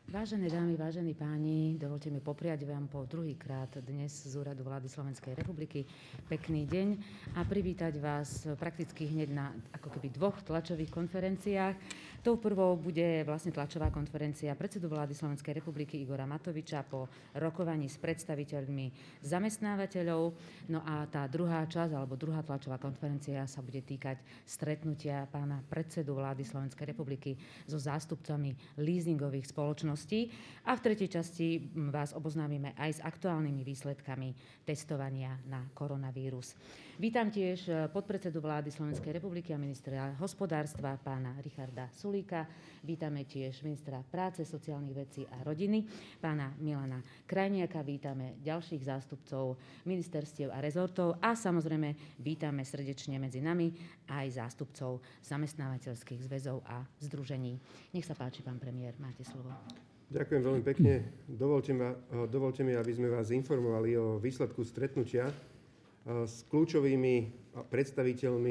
Vážené dámy, vážení páni, dovolte mi popriať vám po druhýkrát dnes z úradu vlády Slovenskej republiky pekný deň a privítať vás prakticky hneď na ako keby dvoch tlačových konferenciách. Tou prvou bude vlastne tlačová konferencia predsedu vlády Slovenskej republiky Igora Matoviča po rokovaní s predstaviteľmi zamestnávateľov. No a tá druhá časť alebo druhá tlačová konferencia sa bude týkať stretnutia pána predsedu vlády Slovenskej republiky so zástupcami leasingových spoločností. A v tretej časti vás oboznámime aj s aktuálnymi výsledkami testovania na koronavírus. Vítam tiež podpredsedu vlády Slovenskej republiky a ministra hospodárstva pána Richarda Sulíka. Vítame tiež ministra práce, sociálnych vecí a rodiny pána Milana Krajniaka. Vítame ďalších zástupcov ministerstiev a rezortov a samozrejme vítame srdečne medzi nami aj zástupcov zamestnávateľských zväzov a združení. Nech sa páči, pán premiér, máte slovo. Ďakujem veľmi pekne. Dovolte mi, aby sme vás informovali o výsledku stretnutia s kľúčovými predstaviteľmi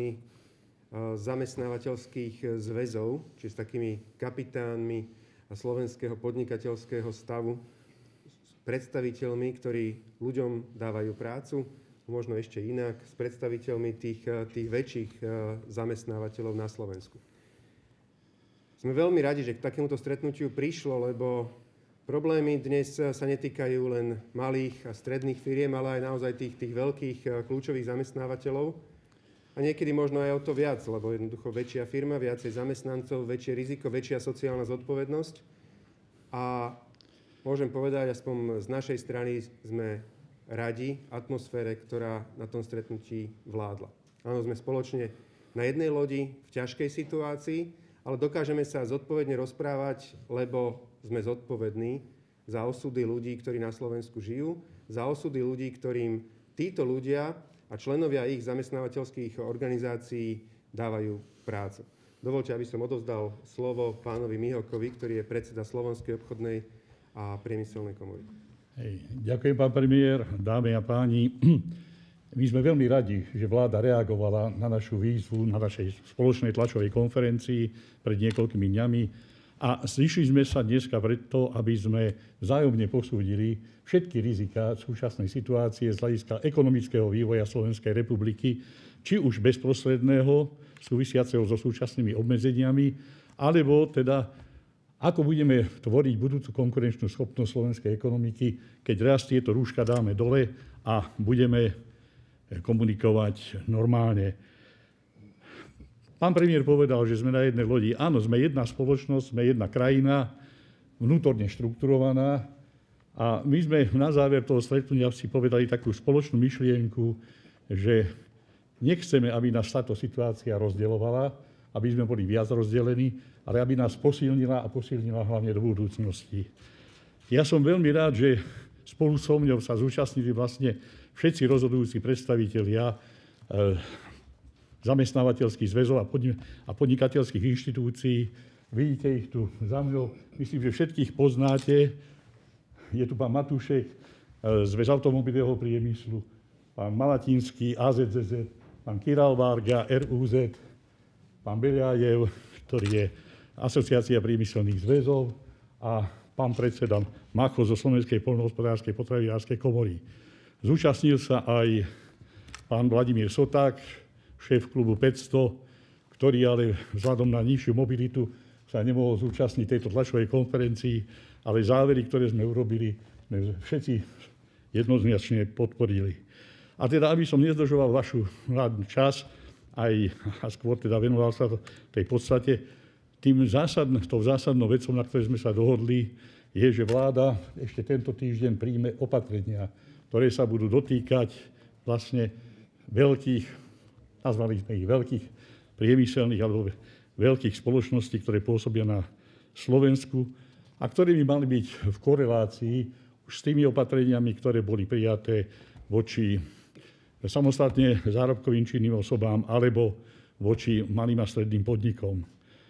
zamestnávateľských zväzov, či s takými kapitánmi slovenského podnikateľského stavu, s predstaviteľmi, ktorí ľuďom dávajú prácu, možno ešte inak, s predstaviteľmi tých väčších zamestnávateľov na Slovensku. Sme veľmi radi, že k takémuto stretnutiu prišlo, lebo problémy dnes sa netýkajú len malých a stredných firiem, ale aj naozaj tých veľkých kľúčových zamestnávateľov. A niekedy možno aj o to viac, lebo jednoducho väčšia firma, viacej zamestnancov, väčšie riziko, väčšia sociálna zodpovednosť. A môžem povedať, aspoň z našej strany sme radi atmosfére, ktorá na tom stretnutí vládla. Áno, sme spoločne na jednej lodi v ťažkej situácii, ale dokážeme sa zodpovedne rozprávať, lebo sme zodpovední za osudy ľudí, ktorí na Slovensku žijú, za osudy ľudí, ktorým títo ľudia a členovia ich zamestnávateľských organizácií dávajú prácu. Dovoľte, aby som odovzdal slovo pánovi Mihokovi, ktorý je predseda Slovenskej obchodnej a priemyselnej komory. Ďakujem, pán premiér, dámy a páni. My sme veľmi radi, že vláda reagovala na našu výzvu na našej spoločnej tlačovej konferencii pred niekoľkými dňami a zišli sme sa dneska preto, aby sme vzájomne posúdili všetky riziká súčasnej situácie z hľadiska ekonomického vývoja Slovenskej republiky, či už bezprostredného, súvisiaceho so súčasnými obmedzeniami, alebo teda ako budeme tvoriť budúcu konkurenčnú schopnosť slovenskej ekonomiky, keď raz tieto rúška dáme dole a budeme komunikovať normálne. Pán premiér povedal, že sme na jednej lodi. Áno, sme jedna spoločnosť, sme jedna krajina, vnútorne štrukturovaná a my sme na záver toho stretnutia si povedali takú spoločnú myšlienku, že nechceme, aby nás táto situácia rozdeľovala, aby sme boli viac rozdelení, ale aby nás posilnila a posilnila hlavne do budúcnosti. Ja som veľmi rád, že spolu so mňou sa zúčastnili vlastne všetci rozhodujúci predstavitelia zamestnávateľských zväzov a podnikateľských inštitúcií. Vidíte ich tu za mňou. Myslím, že všetkých poznáte. Je tu pán Matúšek, Zväz automobilového priemyslu, pán Malatinský, AZZZ, pán Kiral Varga, RUZ, pán Beliajev, ktorý je Asociácia priemyselných zväzov a pán predseda Macho zo Slovenskej poľnohospodárskej potravinárskej komory. Zúčastnil sa aj pán Vladimír Soták, šéf klubu 500, ktorý ale vzhľadom na nižšiu mobilitu sa nemohol zúčastniť tejto tlačovej konferencii, ale závery, ktoré sme urobili, sme všetci jednoznačne podporili. A teda, aby som nezdržoval vašu čas, a skôr teda venoval sa tej podstate, tou zásadnou vecou, na ktorej sme sa dohodli, je, že vláda ešte tento týždeň príjme opatrenia, ktoré sa budú dotýkať vlastne veľkých, nazvali sme ich veľkých priemyselných alebo veľkých spoločností, ktoré pôsobia na Slovensku a ktoré by mali byť v korelácii už s tými opatreniami, ktoré boli prijaté voči samostatne zárobkovým činným osobám alebo voči malým a stredným podnikom.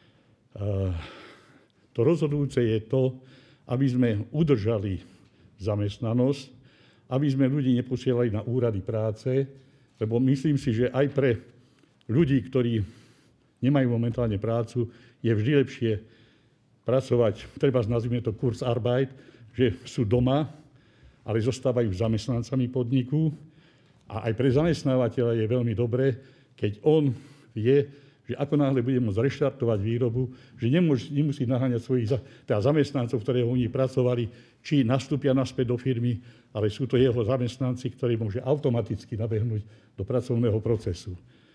To rozhodujúce je to, aby sme udržali zamestnanosť, aby sme ľudí neposielali na úrady práce, lebo myslím si, že aj pre ľudí, ktorí nemajú momentálne prácu, je vždy lepšie pracovať, treba nazvime to Kurzarbeit, že sú doma, ale zostávajú zamestnancami podniku. A aj pre zamestnávateľa je veľmi dobré, keď on vie, že ako náhle bude môcť reštartovať výrobu, že nemusí naháňať svojich zamestnancov, ktoré oni pracovali, či nastúpia naspäť do firmy, ale sú to jeho zamestnanci, ktorí môže automaticky nabehnúť do pracovného procesu.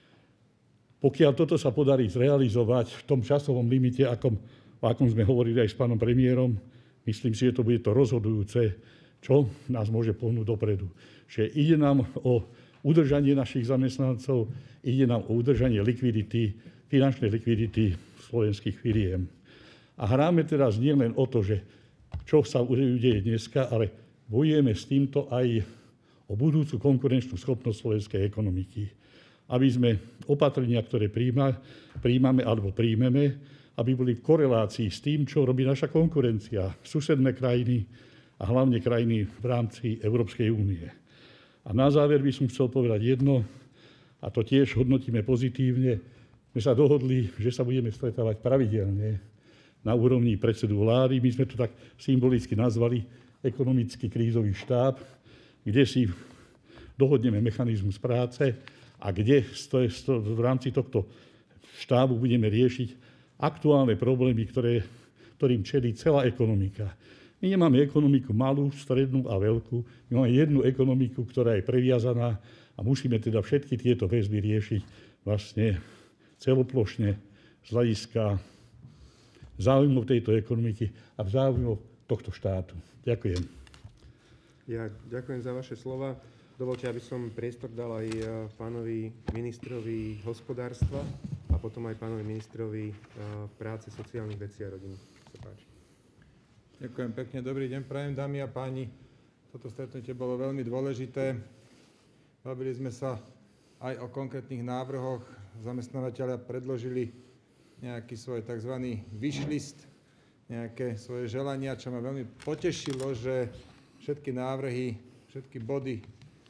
Pokiaľ toto sa podarí zrealizovať v tom časovom limite, o akom sme hovorili aj s pánom premiérom, myslím si, že to bude to rozhodujúce, čo nás môže pohnúť dopredu. Čiže ide nám o udržanie našich zamestnancov, ide nám o udržanie likvidity, finančnej likvidity slovenských firiem. A hráme teraz nielen o to, že čo sa udeje dneska, ale bojujeme s týmto aj o budúcu konkurenčnú schopnosť slovenskej ekonomiky. Aby sme opatrenia, ktoré príjmame alebo príjmeme, aby boli v korelácii s tým, čo robí naša konkurencia, susedné krajiny a hlavne krajiny v rámci Európskej únie. A na záver by som chcel povedať jedno, a to tiež hodnotíme pozitívne. My sa dohodli, že sa budeme stretávať pravidelne na úrovni predsedu vlády. My sme to tak symbolicky nazvali ekonomický krízový štáb, kde si dohodneme mechanizmus práce a kde v rámci tohto štábu budeme riešiť aktuálne problémy, ktorým čelí celá ekonomika. My nemáme ekonomiku malú, strednú a veľkú. My máme jednu ekonomiku, ktorá je previazaná a musíme teda všetky tieto väzby riešiť vlastne celoplošne z hľadiska záujmov tejto ekonomiky a záujmov tohto štátu. Ďakujem. Ja ďakujem za vaše slova. Dovolte, aby som priestor dal aj pánovi ministrovi hospodárstva a potom aj pánovi ministrovi práce, sociálnych vecí a rodiny. Sa páči. Ďakujem pekne. Dobrý deň, prajem, dámy a páni. Toto stretnutie bolo veľmi dôležité. Bavili sme sa aj o konkrétnych návrhoch. Zamestnávateľia predložili nejaký svoj tzv. Wishlist, nejaké svoje želania, čo ma veľmi potešilo, že všetky návrhy, všetky body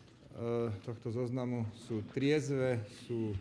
tohto zoznamu sú triezve, sú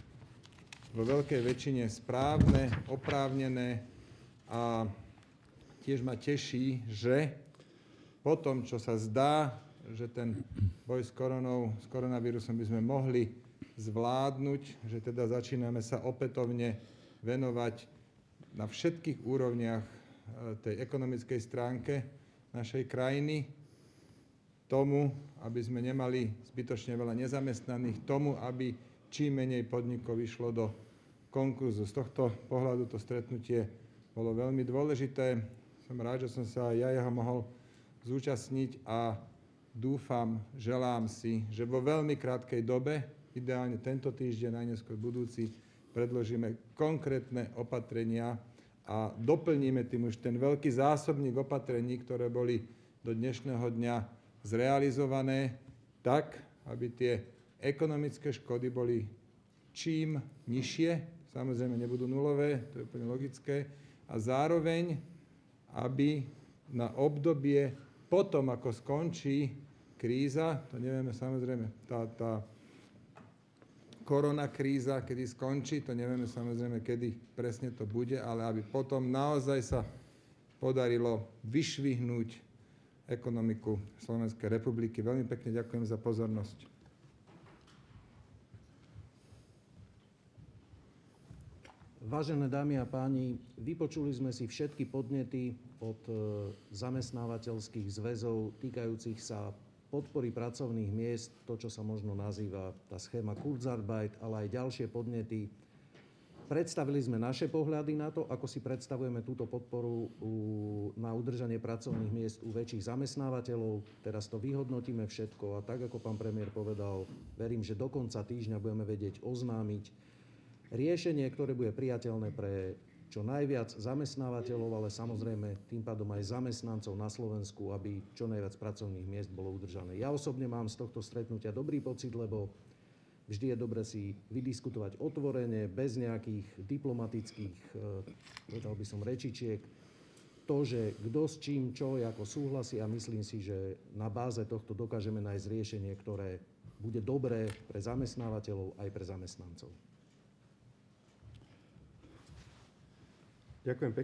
vo veľkej väčšine správne, oprávnené a tiež ma teší, že po tom, čo sa zdá, že ten boj s koronavírusom by sme mohli zvládnuť, že teda začíname sa opätovne venovať na všetkých úrovniach tej ekonomickej stránke našej krajiny tomu, aby sme nemali zbytočne veľa nezamestnaných, tomu, aby čím menej podnikov išlo do konkurzu. Z tohto pohľadu to stretnutie bolo veľmi dôležité. Som rád, že som sa aj ja jeho mohol zúčastniť a dúfam, želám si, že vo veľmi krátkej dobe, ideálne tento týždeň, najneskôr budúci, predložíme konkrétne opatrenia a doplníme tým už ten veľký zásobník opatrení, ktoré boli do dnešného dňa zrealizované tak, aby tie ekonomické škody boli čím nižšie, samozrejme nebudú nulové, to je úplne logické, a zároveň aby na obdobie potom, ako skončí kríza, to nevieme samozrejme, tá koronakríza, kedy skončí, to nevieme samozrejme, kedy presne to bude, ale aby potom naozaj sa podarilo vyšvihnúť ekonomiku Slovenskej republiky. Veľmi pekne ďakujem za pozornosť. Vážené dámy a páni, vypočuli sme si všetky podnety od zamestnávateľských zväzov týkajúcich sa podpory pracovných miest, to, čo sa možno nazýva tá schéma Kurzarbeit, ale aj ďalšie podnety. Predstavili sme naše pohľady na to, ako si predstavujeme túto podporu na udržanie pracovných miest u väčších zamestnávateľov. Teraz to vyhodnotíme všetko a tak, ako pán premiér povedal, verím, že do konca týždňa budeme vedieť oznámiť riešenie, ktoré bude priateľné pre čo najviac zamestnávateľov, ale samozrejme tým pádom aj zamestnancov na Slovensku, aby čo najviac pracovných miest bolo udržané. Ja osobne mám z tohto stretnutia dobrý pocit, lebo vždy je dobre si vydiskutovať otvorene, bez nejakých diplomatických, povedal by som, rečičiek, to, že kto s čím, čo, ako súhlasí a myslím si, že na báze tohto dokážeme nájsť riešenie, ktoré bude dobré pre zamestnávateľov aj pre zamestnancov. Ďakujem pekne.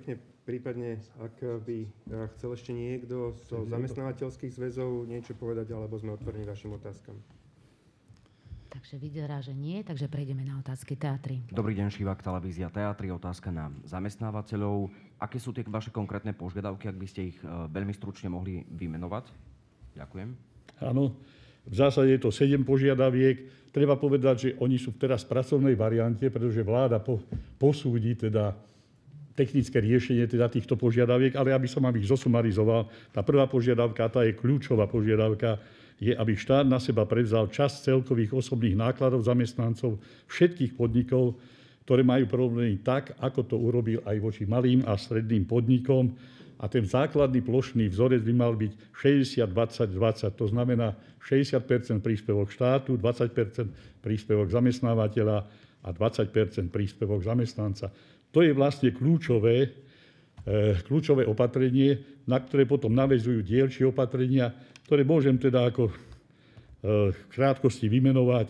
Prípadne, ak by chcel ešte niekto zo zamestnávateľských zväzov niečo povedať, alebo sme otvorení vašim otázkam. Takže vyzerá, že nie, takže prejdeme na otázky teatry. Dobrý deň, Šivák, televízia Teatry. Otázka na zamestnávateľov. Aké sú tie vaše konkrétne požiadavky, ak by ste ich veľmi stručne mohli vymenovať? Ďakujem. Áno, v zásade je to 7 požiadaviek. Treba povedať, že oni sú teraz v pracovnej variante, pretože vláda posúdi teda technické riešenie teda týchto požiadaviek, ale aby som ich zosumarizoval, tá prvá požiadavka, tá je kľúčová požiadavka, je, aby štát na seba prevzal časť celkových osobných nákladov zamestnancov všetkých podnikov, ktoré majú problémy tak, ako to urobil aj voči malým a stredným podnikom. A ten základný plošný vzorec by mal byť 60-20-20, to znamená 60% príspevok štátu, 20% príspevok zamestnávateľa a 20% príspevok zamestnanca. To je vlastne kľúčové opatrenie, na ktoré potom naväzujú dielčie opatrenia, ktoré môžem teda ako v krátkosti vymenovať.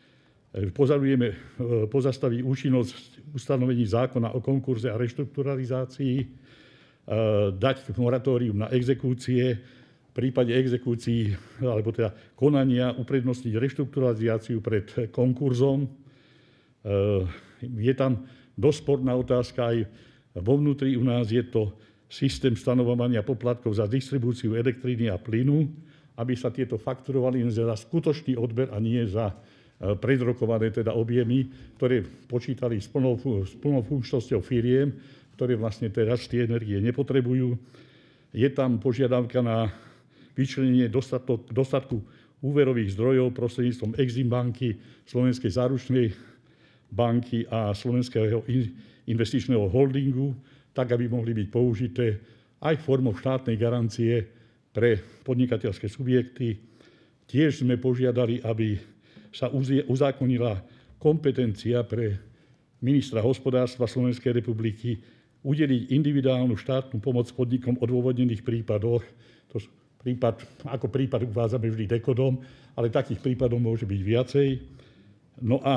Pozastaviť účinnosť ustanovení zákona o konkurze a reštrukturalizácii, dať moratórium na exekúcie, v prípade exekúcií alebo teda konania uprednostniť reštrukturalizáciu pred konkurzom. Je tam dosť sporná otázka aj vo vnútri u nás, je to systém stanovovania poplatkov za distribúciu elektriny a plynu, aby sa tieto fakturovali za skutočný odber a nie za predrokované teda objemy, ktoré počítali s plnou funkčnosťou firiem, ktoré vlastne teraz tie energie nepotrebujú. Je tam požiadavka na vyčlenenie dostatku úverových zdrojov prostredníctvom Exim banky, Slovenskej záručnej banky a Slovenského investičného holdingu, tak, aby mohli byť použité aj formou štátnej garancie pre podnikateľské subjekty. Tiež sme požiadali, aby sa uzákonila kompetencia pre ministra hospodárstva Slovenskej republiky udeliť individuálnu štátnu pomoc podnikom v odôvodnených prípadoch. To ako prípad uvádzame vždy dekodom, ale takých prípadov môže byť viacej. No a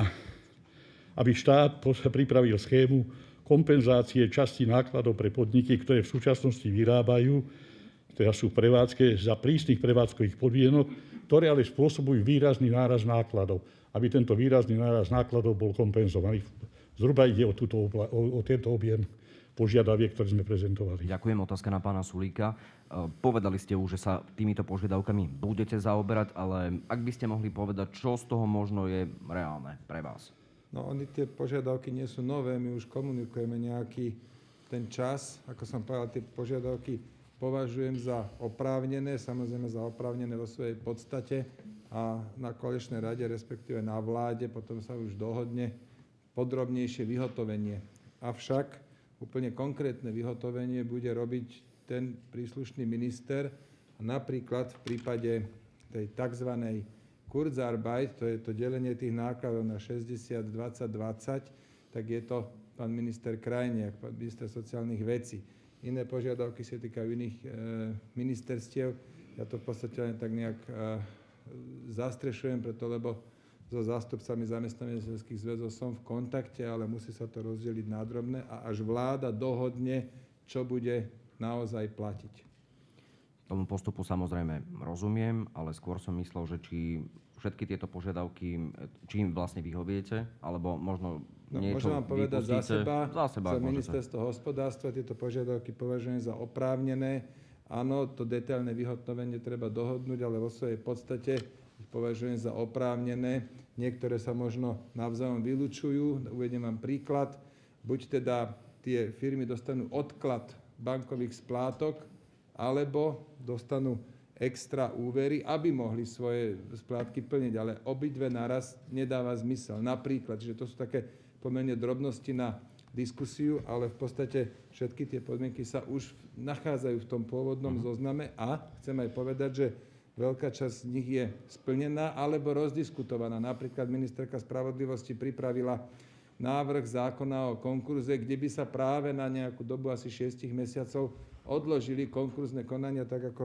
aby štát pripravil schému kompenzácie časti nákladov pre podniky, ktoré v súčasnosti vyrábajú, teda sú v prevádzke za prísnych prevádzkových podmienok, ktoré ale spôsobujú výrazný náraz nákladov, aby tento výrazný náraz nákladov bol kompenzovaný. Zhruba ide o tento objem požiadaviek, ktoré sme prezentovali. Ďakujem. Otázka na pána Sulíka. Povedali ste už, že sa týmito požiadavkami budete zaoberať, ale ak by ste mohli povedať, čo z toho možno je reálne pre vás? No, tie požiadavky nie sú nové, my už komunikujeme nejaký ten čas. Ako som povedal, tie požiadavky považujem za oprávnené, samozrejme za oprávnené vo svojej podstate a na koaličnej rade, respektíve na vláde, potom sa už dohodne podrobnejšie vyhotovenie. Avšak úplne konkrétne vyhotovenie bude robiť ten príslušný minister. Napríklad v prípade tej tzv. Kurzarbeit, to je to delenie tých nákladov na 60, 20, 20, tak je to pán minister Krajniak, pán minister sociálnych vecí. Iné požiadavky sa týkajú iných ministerstiev. Ja to v podstate len tak nejak zastrešujem, preto lebo so zástupcami zamestnávateľských zväzov som v kontakte, ale musí sa to rozdeliť na drobné a až vláda dohodne, čo bude naozaj platiť. Tomu postupu samozrejme rozumiem, ale skôr som myslel, že či všetky tieto požiadavky, či im vlastne vyhoviete, alebo možno niečo môžem vám povedať vypustíte. Za ministerstvo hospodárstva tieto požiadavky považujem za oprávnené. Áno, to detailné vyhotovenie treba dohodnúť, ale vo svojej podstate ich považujem za oprávnené. Niektoré sa možno navzájom vylučujú. Uvediem vám príklad. Buď teda tie firmy dostanú odklad bankových splátok, alebo dostanú extra úvery, aby mohli svoje splátky plniť. Ale obidve naraz nedáva zmysel. Napríklad, že to sú také pomerne drobnosti na diskusiu, ale v podstate všetky tie podmienky sa už nachádzajú v tom pôvodnom zozname a chcem aj povedať, že veľká časť z nich je splnená alebo rozdiskutovaná. Napríklad ministerka spravodlivosti pripravila návrh zákona o konkurze, kde by sa práve na nejakú dobu asi 6 mesiacov odložili konkurzné konania, tak ako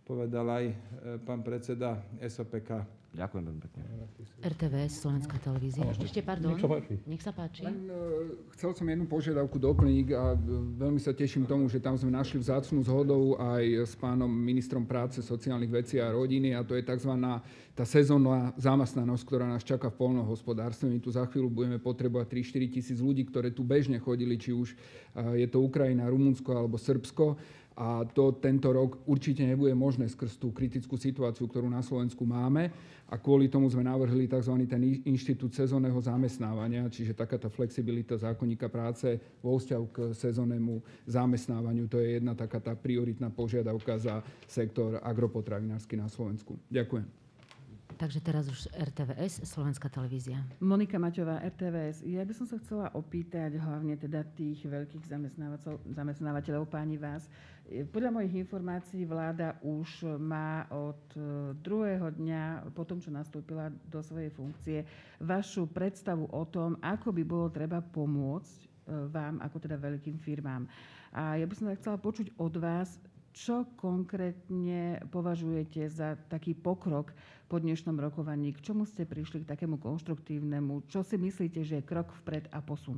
povedal aj pán predseda SOPK. Ďakujem veľmi pekne. RTVS, Slovenská televízia. Ešte, pardon. Nech sa páči. Len, chcel som jednu požiadavku doplniť a veľmi sa teším tomu, že tam sme našli vzácnu zhodou aj s pánom ministrom práce, sociálnych vecí a rodiny, a to je tzv. Tá sezónna zamestnanosť, ktorá nás čaká v poľnohospodárstve. My tu za chvíľu budeme potrebovať 3-4 tisíc ľudí, ktoré tu bežne chodili, či už je to Ukrajina, Rumunsko alebo Srbsko. A to tento rok určite nebude možné skrz tú kritickú situáciu, ktorú na Slovensku máme. A kvôli tomu sme navrhli tzv. Ten inštitút sezónneho zamestnávania, čiže taká tá flexibilita zákonníka práce vo vzťahu k sezónnemu zamestnávaniu. To je jedna taká tá prioritná požiadavka za sektor agropotravinársky na Slovensku. Ďakujem. Takže teraz už RTVS, Slovenská televízia. Monika Maťová, RTVS. Ja by som sa chcela opýtať hlavne teda tých veľkých zamestnávateľov, páni vás. Podľa mojich informácií vláda už má od druhého dňa, po tom, čo nastúpila do svojej funkcie, vašu predstavu o tom, ako by bolo treba pomôcť vám, ako teda veľkým firmám. A ja by som chcela počuť od vás, čo konkrétne považujete za taký pokrok po dnešnom rokovaní? K čomu ste prišli, k takému konštruktívnemu? Čo si myslíte, že je krok vpred a posun?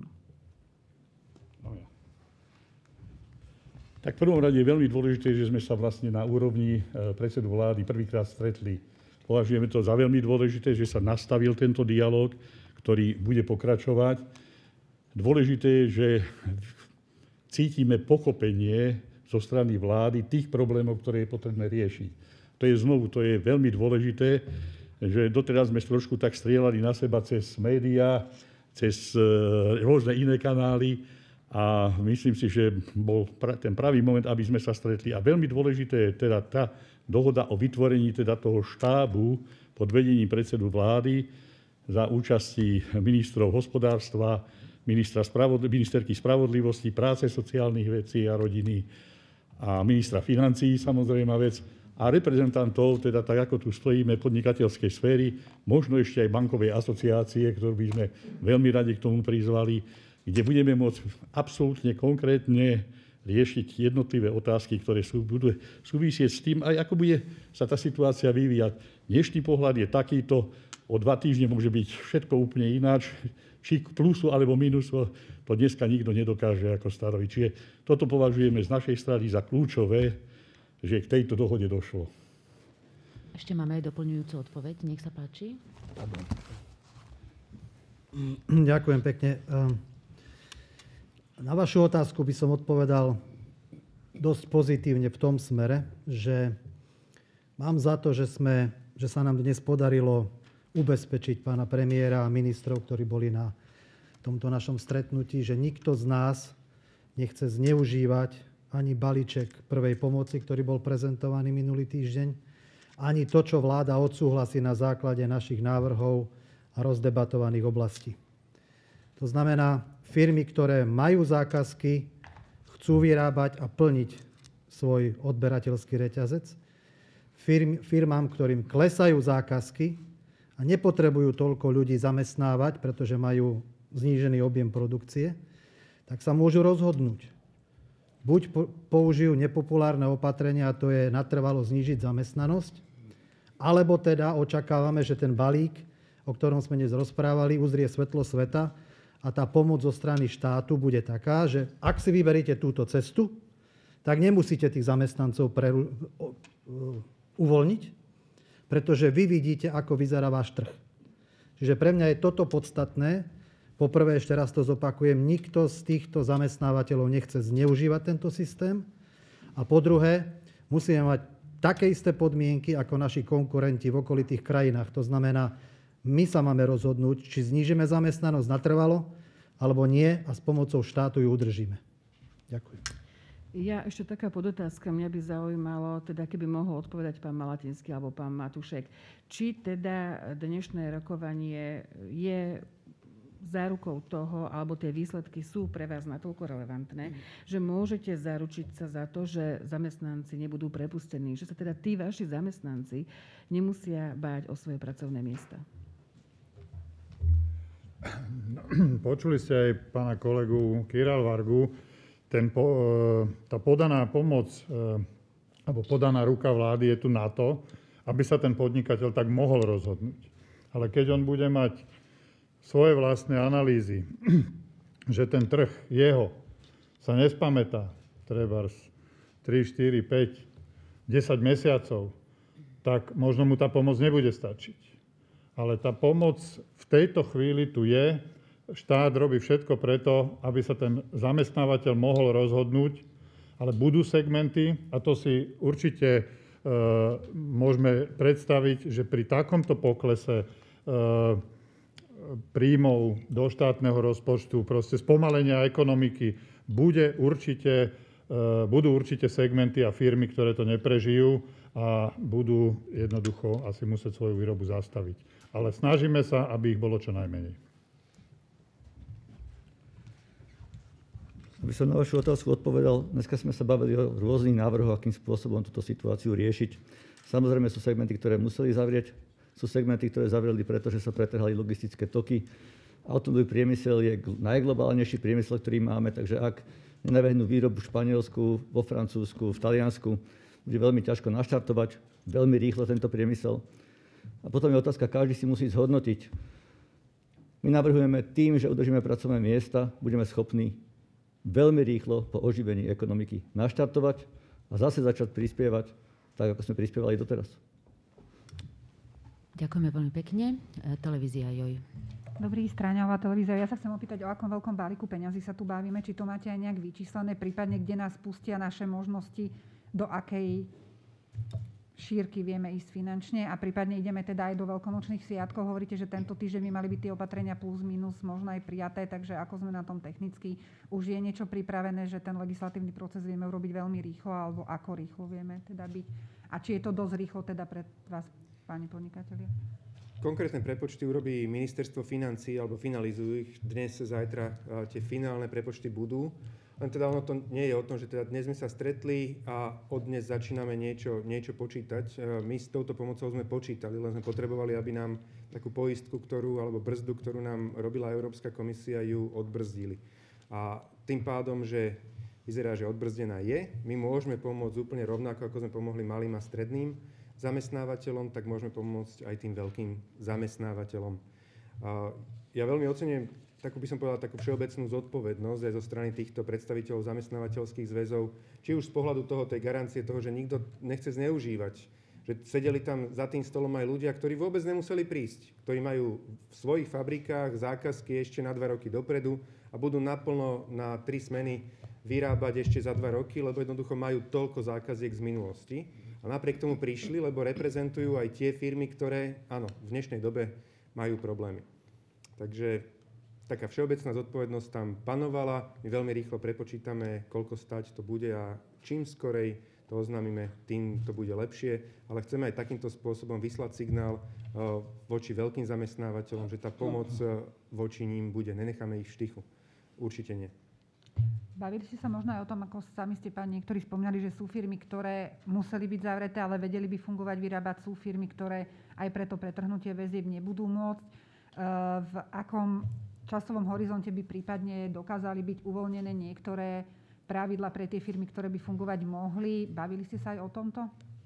Tak v prvom rade je veľmi dôležité, že sme sa vlastne na úrovni predsedu vlády prvýkrát stretli. Považujeme to za veľmi dôležité, že sa nastavil tento dialog, ktorý bude pokračovať. Dôležité je, že cítime pochopenie zo strany vlády tých problémov, ktoré je potrebné riešiť. To je veľmi dôležité, že doteraz sme trošku tak strieľali na seba cez médiá, cez rôzne iné kanály a myslím si, že bol ten pravý moment, aby sme sa stretli. A veľmi dôležité je teda tá dohoda o vytvorení teda toho štábu pod vedením predsedu vlády za účasti ministrov hospodárstva, ministerky spravodlivosti, práce, sociálnych vecí a rodiny a ministra financií, samozrejme vec, a reprezentantov, teda tak ako tu stojíme, podnikateľskej sféry, možno ešte aj bankovej asociácie, ktorú by sme veľmi radi k tomu prizvali, kde budeme môcť absolútne konkrétne riešiť jednotlivé otázky, ktoré budú súvisieť s tým, aj ako bude sa tá situácia vyvíjať. Dnešný pohľad je takýto, o 2 týždne môže byť všetko úplne ináč, či k plusu alebo minusu, to dneska nikto nedokáže ako stanoviť. Čiže toto považujeme z našej strany za kľúčové, že k tejto dohode došlo. Ešte máme aj doplňujúcu odpoveď. Nech sa páči. Ďakujem pekne. Na vašu otázku by som odpovedal dosť pozitívne v tom smere, že mám za to, že sa nám dnes podarilo ubezpečiť pána premiéra a ministrov, ktorí boli na tomto našom stretnutí, že nikto z nás nechce zneužívať ani balíček prvej pomoci, ktorý bol prezentovaný minulý týždeň, ani to, čo vláda odsúhlasí na základe našich návrhov a rozdebatovaných oblastí. To znamená, firmy, ktoré majú zákazky, chcú vyrábať a plniť svoj odberateľský reťazec. Firmám, ktorým klesajú zákazky a nepotrebujú toľko ľudí zamestnávať, pretože majú znížený objem produkcie, tak sa môžu rozhodnúť. Buď použijú nepopulárne opatrenia, a to je natrvalo znížiť zamestnanosť, alebo teda očakávame, že ten balík, o ktorom sme dnes rozprávali, uzrie svetlo sveta a tá pomoc zo strany štátu bude taká, že ak si vyberíte túto cestu, tak nemusíte tých zamestnancov uvoľniť, pretože vy vidíte, ako vyzerá váš trh. Čiže pre mňa je toto podstatné. Poprvé, ešte raz to zopakujem, nikto z týchto zamestnávateľov nechce zneužívať tento systém. A po druhé, musíme mať také isté podmienky ako naši konkurenti v okolitých krajinách. To znamená, my sa máme rozhodnúť, či znížime zamestnanosť natrvalo, alebo nie a s pomocou štátu ju udržíme. Ďakujem. Ja ešte taká podotázka, mňa by zaujímalo, teda keby mohol odpovedať pán Malatinský alebo pán Matušek, či teda dnešné rokovanie je zárukou toho, alebo tie výsledky sú pre vás natoľko relevantné, že môžete zaručiť sa za to, že zamestnanci nebudú prepustení, že sa teda tí vaši zamestnanci nemusia báť o svoje pracovné miesta. Počuli ste aj pána kolegu Kiralvargu. Tá podaná pomoc alebo podaná ruka vlády je tu na to, aby sa ten podnikateľ tak mohol rozhodnúť. Ale keď on bude mať svoje vlastné analýzy, že ten trh jeho sa nespamätá, trebárs 3, 4, 5, 10 mesiacov, tak možno mu tá pomoc nebude stačiť. Ale tá pomoc v tejto chvíli tu je. Štát robí všetko preto, aby sa ten zamestnávateľ mohol rozhodnúť, ale budú segmenty, a to si určite môžeme predstaviť, že pri takomto poklese príjmov do štátneho rozpočtu, proste spomalenia ekonomiky, budú určite segmenty a firmy, ktoré to neprežijú a budú jednoducho asi musieť svoju výrobu zastaviť. Ale snažíme sa, aby ich bolo čo najmenej. Aby som na vašu otázku odpovedal, dneska sme sa bavili o rôznych návrhoch, akým spôsobom túto situáciu riešiť. Samozrejme sú segmenty, ktoré museli zavrieť, sú segmenty, ktoré zavreli, pretože sa pretrhali logistické toky. Automobilový priemysel je najglobálnejší priemysel, ktorý máme, takže ak nenabehnú výrobu v Španielsku, vo Francúzsku, v Taliansku, bude veľmi ťažko naštartovať veľmi rýchlo tento priemysel. A potom je otázka, každý si musí zhodnotiť. My navrhujeme tým, že udržíme pracovné miesta, budeme schopní veľmi rýchlo po oživení ekonomiky naštartovať a zase začať prispievať tak, ako sme prispievali doteraz. Ďakujeme veľmi pekne. Televízia JOJ. Dobrý, Stráňová televízia. Ja sa chcem opýtať, o akom veľkom balíku peňazí sa tu bavíme, či to máte aj nejak vyčíslené, prípadne kde nás pustia naše možnosti, do akej šírky vieme ísť finančne a prípadne ideme teda aj do veľkonočných sviatkov. Hovoríte, že tento týždeň by mali byť tie opatrenia plus minus možno aj prijaté, takže ako sme na tom technicky? Už je niečo pripravené, že ten legislatívny proces vieme urobiť veľmi rýchlo, alebo ako rýchlo vieme teda byť? A či je to dosť rýchlo teda pre vás, páni podnikatelia? Konkrétne prepočty urobí ministerstvo financií, alebo finalizujú ich dnes, zajtra. Tie finálne prepočty budú. Len teda ono to nie je o tom, že teda dnes sme sa stretli a od dnes začíname niečo počítať. My s touto pomocou sme počítali, len sme potrebovali, aby nám takú poistku, alebo brzdu, ktorú nám robila Európska komisia, ju odbrzdili. A tým pádom, že vyzerá, že odbrzdená je, my môžeme pomôcť úplne rovnako, ako sme pomohli malým a stredným zamestnávateľom, tak môžeme pomôcť aj tým veľkým zamestnávateľom. Ja veľmi oceňujem, takú by som povedal, takú všeobecnú zodpovednosť aj zo strany týchto predstaviteľov zamestnávateľských zväzov, či už z pohľadu tej garancie toho, že nikto nechce zneužívať, že sedeli tam za tým stolom aj ľudia, ktorí vôbec nemuseli prísť, ktorí majú v svojich fabrikách zákazky ešte na 2 roky dopredu a budú naplno na 3 smeny vyrábať ešte za 2 roky, lebo jednoducho majú toľko zákaziek z minulosti. A napriek tomu prišli, lebo reprezentujú aj tie firmy, ktoré, áno, v dnešnej dobe majú problémy. Takže taká všeobecná zodpovednosť tam panovala. My veľmi rýchlo prepočítame, koľko stať to bude a čím skorej to oznámime, tým to bude lepšie. Ale chceme aj takýmto spôsobom vyslať signál voči veľkým zamestnávateľom, že tá pomoc voči ním bude. Nenecháme ich v štychu. Určite nie. Bavili ste sa možno aj o tom, ako sami ste, pán, niektorí spomínali, že sú firmy, ktoré museli byť zavreté, ale vedeli by fungovať, vyrábať. Sú firmy, ktoré aj preto pretrhnutie väzieb nebudú môcť. V akom časovom horizonte by prípadne dokázali byť uvoľnené niektoré pravidlá pre tie firmy, ktoré by fungovať mohli? Bavili ste sa aj o tomto?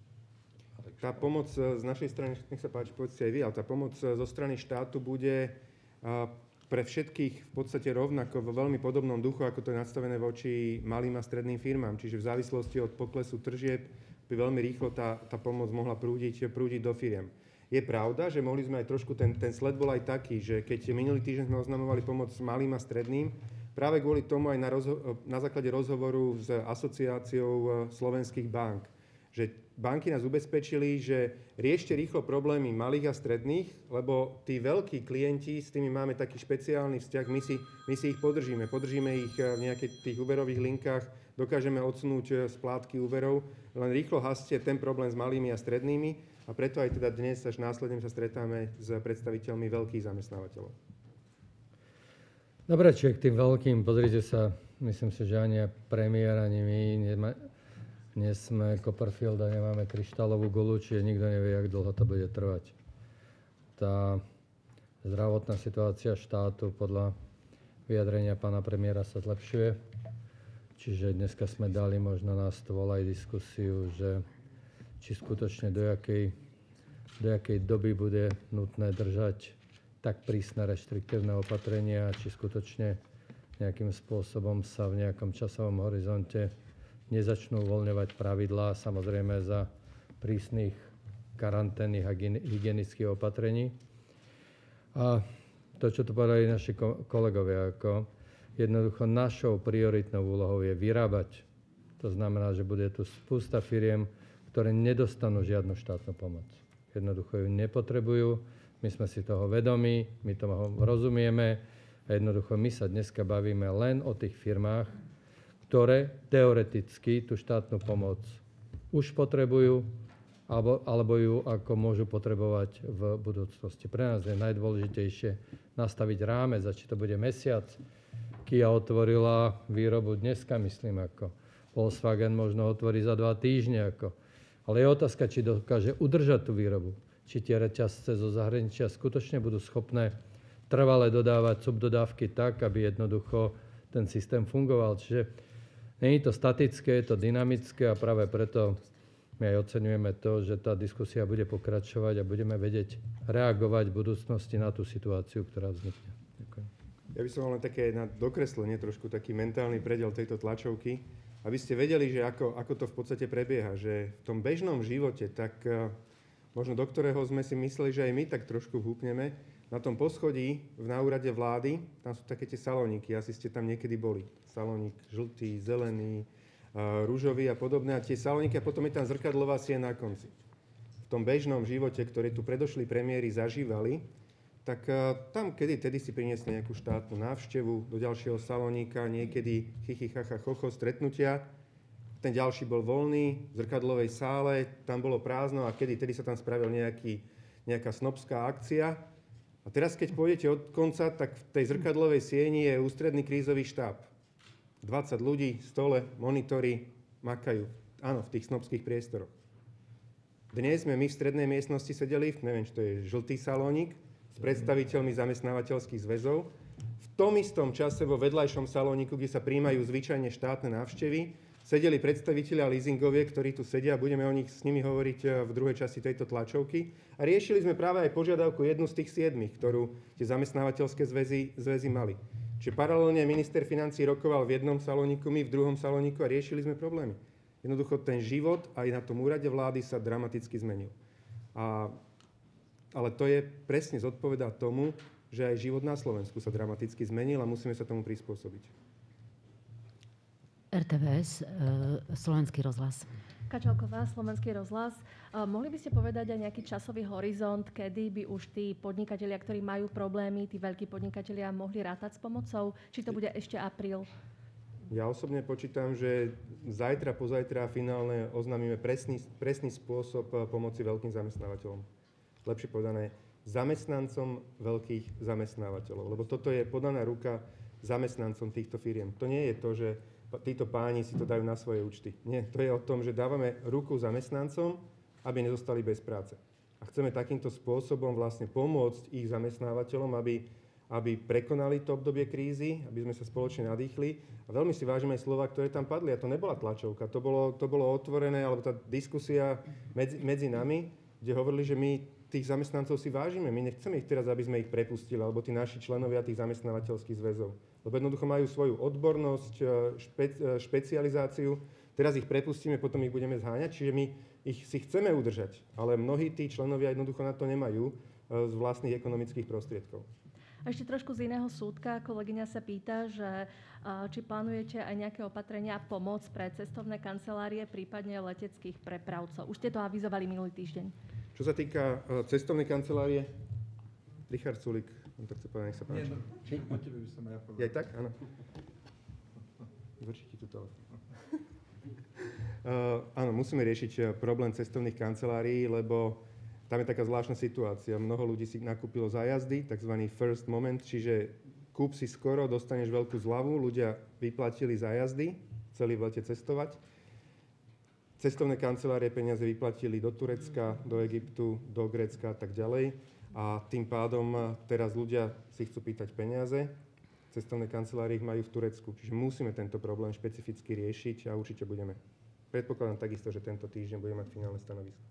Tá pomoc z našej strany, nech sa páči, povedzte aj vy, ale tá pomoc zo strany štátu bude pre všetkých v podstate rovnako, vo veľmi podobnom duchu, ako to je nastavené voči malým a stredným firmám. Čiže v závislosti od poklesu tržieb by veľmi rýchlo tá pomoc mohla prúdiť do firiem. Je pravda, že mohli sme aj trošku, ten sled bol aj taký, že keď minulý týždeň sme oznamovali pomoc malým a stredným, práve kvôli tomu aj na základe rozhovoru s asociáciou slovenských bank, že banky nás ubezpečili, že riešte rýchlo problémy malých a stredných, lebo tí veľkí klienti, s tými máme taký špeciálny vzťah, my si ich podržíme ich v nejakých tých úverových linkách, dokážeme odsunúť splátky úverov, len rýchlo hastie ten problém s malými a strednými a preto aj teda dnes až následne sa stretáme s predstaviteľmi veľkých zamestnávateľov. Dobre, čiže k tým veľkým, pozrite sa, myslím si, že ani premiér, ani my nie sme Copperfield a nemáme kryštálovú gulu, čiže nikto nevie, jak dlho to bude trvať. Tá zdravotná situácia štátu podľa vyjadrenia pána premiéra sa zlepšuje. Čiže dneska sme dali možno na stôl aj diskusiu, že či skutočne do jakej doby bude nutné držať tak prísne reštriktívne opatrenia, či skutočne nejakým spôsobom sa v nejakom časovom horizonte nezačnú uvoľňovať pravidlá, samozrejme za prísnych karanténnych a hygienických opatrení. A to, čo tu povedali naši kolegovia, ako jednoducho našou prioritnou úlohou je vyrábať. To znamená, že bude tu spústa firiem, ktoré nedostanú žiadnu štátnu pomoc. Jednoducho ju nepotrebujú, my sme si toho vedomí, my tomu rozumieme a jednoducho my sa dneska bavíme len o tých firmách, ktoré teoreticky tú štátnu pomoc už potrebujú alebo ju ako môžu potrebovať v budúcnosti. Pre nás je najdôležitejšie nastaviť rámec, a či to bude mesiac. Kia otvorila výrobu dneska, myslím, ako Volkswagen možno otvorí za 2 týždne. Ale je otázka, či dokáže udržať tú výrobu. Či tie reťazce zo zahraničia skutočne budú schopné trvale dodávať subdodávky tak, aby jednoducho ten systém fungoval. Čiže nie je to statické, je to dynamické a práve preto my aj oceňujeme to, že tá diskusia bude pokračovať a budeme vedieť reagovať v budúcnosti na tú situáciu, ktorá vznikne. Ďakujem. Ja by som mal len také na dokreslenie trošku taký mentálny prediel tejto tlačovky, aby ste vedeli, že ako to v podstate prebieha. Že v tom bežnom živote, tak možno do ktorého sme si mysleli, že aj my tak trošku vhúpneme, na tom poschodí na úrade vlády, tam sú také tie salóniky, asi ste tam niekedy boli. Salónik žltý, zelený, ružový a podobné. A tie salóniky a potom je tam zrkadlová sieň na konci. V tom bežnom živote, ktorý tu predošli premiéry zažívali, tak tam tedy si priniesli nejakú štátnu návštevu do ďalšieho salónika, niekedy chacha, chocho, stretnutia. Ten ďalší bol voľný, v zrkadlovej sále, tam bolo prázdno a tedy sa tam spravil nejaká snobská akcia. A teraz, keď pôjdete od konca, tak v tej zrkadlovej sieni je ústredný krízový štáb. 20 ľudí, stole, monitory, makajú. Áno, v tých snobských priestoroch. Dnes sme my v strednej miestnosti sedeli, neviem, či to je žltý salónik, s predstaviteľmi zamestnávateľských zväzov. V tom istom čase vo vedľajšom salóniku, kde sa prijímajú zvyčajne štátne návštevy, sedeli predstavitelia leasingovie, ktorí tu sedia, budeme s nimi hovoriť v druhej časti tejto tlačovky. A riešili sme práve aj požiadavku jednu z tých 7, ktorú tie zamestnávateľské zväzy mali. Čiže paralelne minister financií rokoval v jednom salóniku, my v druhom salóniku a riešili sme problémy. Jednoducho ten život aj na tom úrade vlády sa dramaticky zmenil. Ale to je presne zodpovedá tomu, že aj život na Slovensku sa dramaticky zmenil a musíme sa tomu prispôsobiť. RTVS, Slovenský rozhlas. Kačalková, Slovenský rozhlas. Mohli by ste povedať aj nejaký časový horizont, kedy by už tí podnikatelia, ktorí majú problémy, tí veľkí podnikatelia, mohli rátať s pomocou? Či to bude ešte apríl? Ja osobne počítam, že zajtra, pozajtra finálne oznámime presný spôsob pomoci veľkým zamestnávateľom. Lepšie povedané, zamestnancom veľkých zamestnávateľov. Lebo toto je podaná ruka zamestnancom týchto firiem. To nie je to, že títo páni si to dajú na svoje účty. Nie, to je o tom, že dávame ruku zamestnancom, aby nezostali bez práce. A chceme takýmto spôsobom vlastne pomôcť ich zamestnávateľom, aby prekonali to obdobie krízy, aby sme sa spoločne nadýchli. A veľmi si vážime aj slova, ktoré tam padli. A to nebola tlačovka, to bolo otvorené, alebo tá diskusia medzi nami, kde hovorili, že my tých zamestnancov si vážime. My nechceme ich teraz, aby sme ich prepustili, alebo tí naši členovia tých zamestnávateľských zväzov. Lebo jednoducho majú svoju odbornosť, špecializáciu. Teraz ich prepustíme, potom ich budeme zháňať. Čiže my ich si chceme udržať. Ale mnohí tí členovia jednoducho na to nemajú z vlastných ekonomických prostriedkov. A ešte trošku z iného súdka. Kolegyňa sa pýta, že či plánujete aj nejaké opatrenia a pomoc pre cestovné kancelárie, prípadne leteckých prepravcov. Už ste to avizovali minulý týždeň. Čo sa týka cestovnej kancelárie, Richard Sulík, on to chce povedať, nech sa páči. O tebe by som aj ja povedal. Je aj tak? Áno. Zvrčí ti tu telefón. Áno, musíme riešiť problém cestovných kancelárií, lebo tam je taká zvláštna situácia. Mnoho ľudí si nakúpilo zájazdy, tzv. First moment, čiže kúp si skoro, dostaneš veľkú zľavu, ľudia vyplatili zájazdy, chceli v lete cestovať. Cestovné kancelárie peniaze vyplatili do Turecka, do Egyptu, do Grécka a tak ďalej. A tým pádom teraz ľudia si chcú pýtať peniaze. cestovné kancelárie ich majú v Turecku. Čiže musíme tento problém špecificky riešiť a určite budeme. Predpokladám takisto, že tento týždeň budeme mať finálne stanovisko.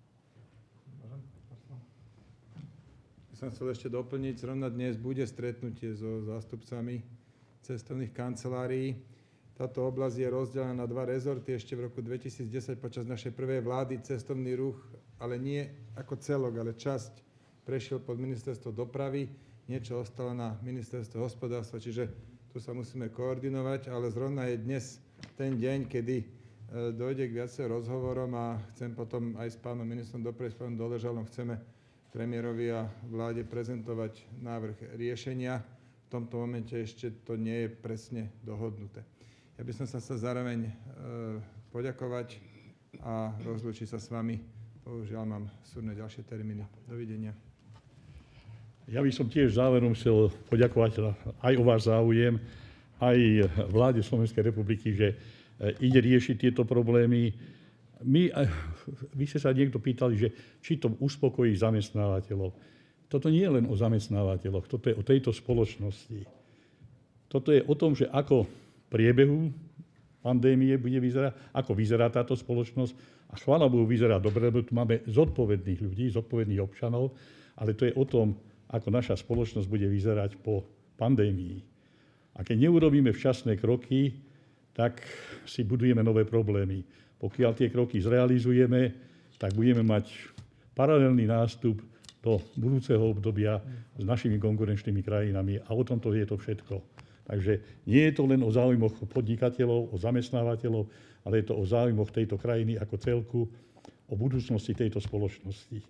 Ja som chcel ešte doplniť, zrovna dnes bude stretnutie so zástupcami cestovných kancelárií. Táto oblasť je rozdelená na 2 rezorty. Ešte v roku 2010 počas našej prvej vlády cestovný ruch, ale nie ako celok, ale časť prešiel pod ministerstvo dopravy, niečo ostalo na ministerstvo hospodárstva, čiže tu sa musíme koordinovať, ale zrovna je dnes ten deň, kedy dojde k viacej rozhovorom a chcem potom aj s pánom ministrom dopravy, s pánom Doležalom, chceme premiérovi a vláde prezentovať návrh riešenia. V tomto momente ešte to nie je presne dohodnuté. Ja by som sa chcel zároveň poďakovať a rozlúčiť sa s vami. Bohužiaľ mám súrne ďalšie termíny. Dovidenia. Ja by som tiež záverom chcel poďakovať aj o váš záujem, aj vláde Slovenskej republiky, že ide riešiť tieto problémy. Vy ste sa niekto pýtali, že či to uspokojí zamestnávateľov. Toto nie je len o zamestnávateľoch, toto je o tejto spoločnosti. Toto je o tom, že ako priebehu pandémie bude vyzerať, ako vyzerá táto spoločnosť. A chvála Bohu, vyzerá dobre, lebo tu máme zodpovedných ľudí, zodpovedných občanov, ale to je o tom, ako naša spoločnosť bude vyzerať po pandémii. A keď neurobíme včasné kroky, tak si budujeme nové problémy. Pokiaľ tie kroky zrealizujeme, tak budeme mať paralelný nástup do budúceho obdobia s našimi konkurenčnými krajinami a o tomto je to všetko. Takže nie je to len o záujmoch podnikateľov, o zamestnávateľov, ale je to o záujmoch tejto krajiny ako celku, o budúcnosti tejto spoločnosti.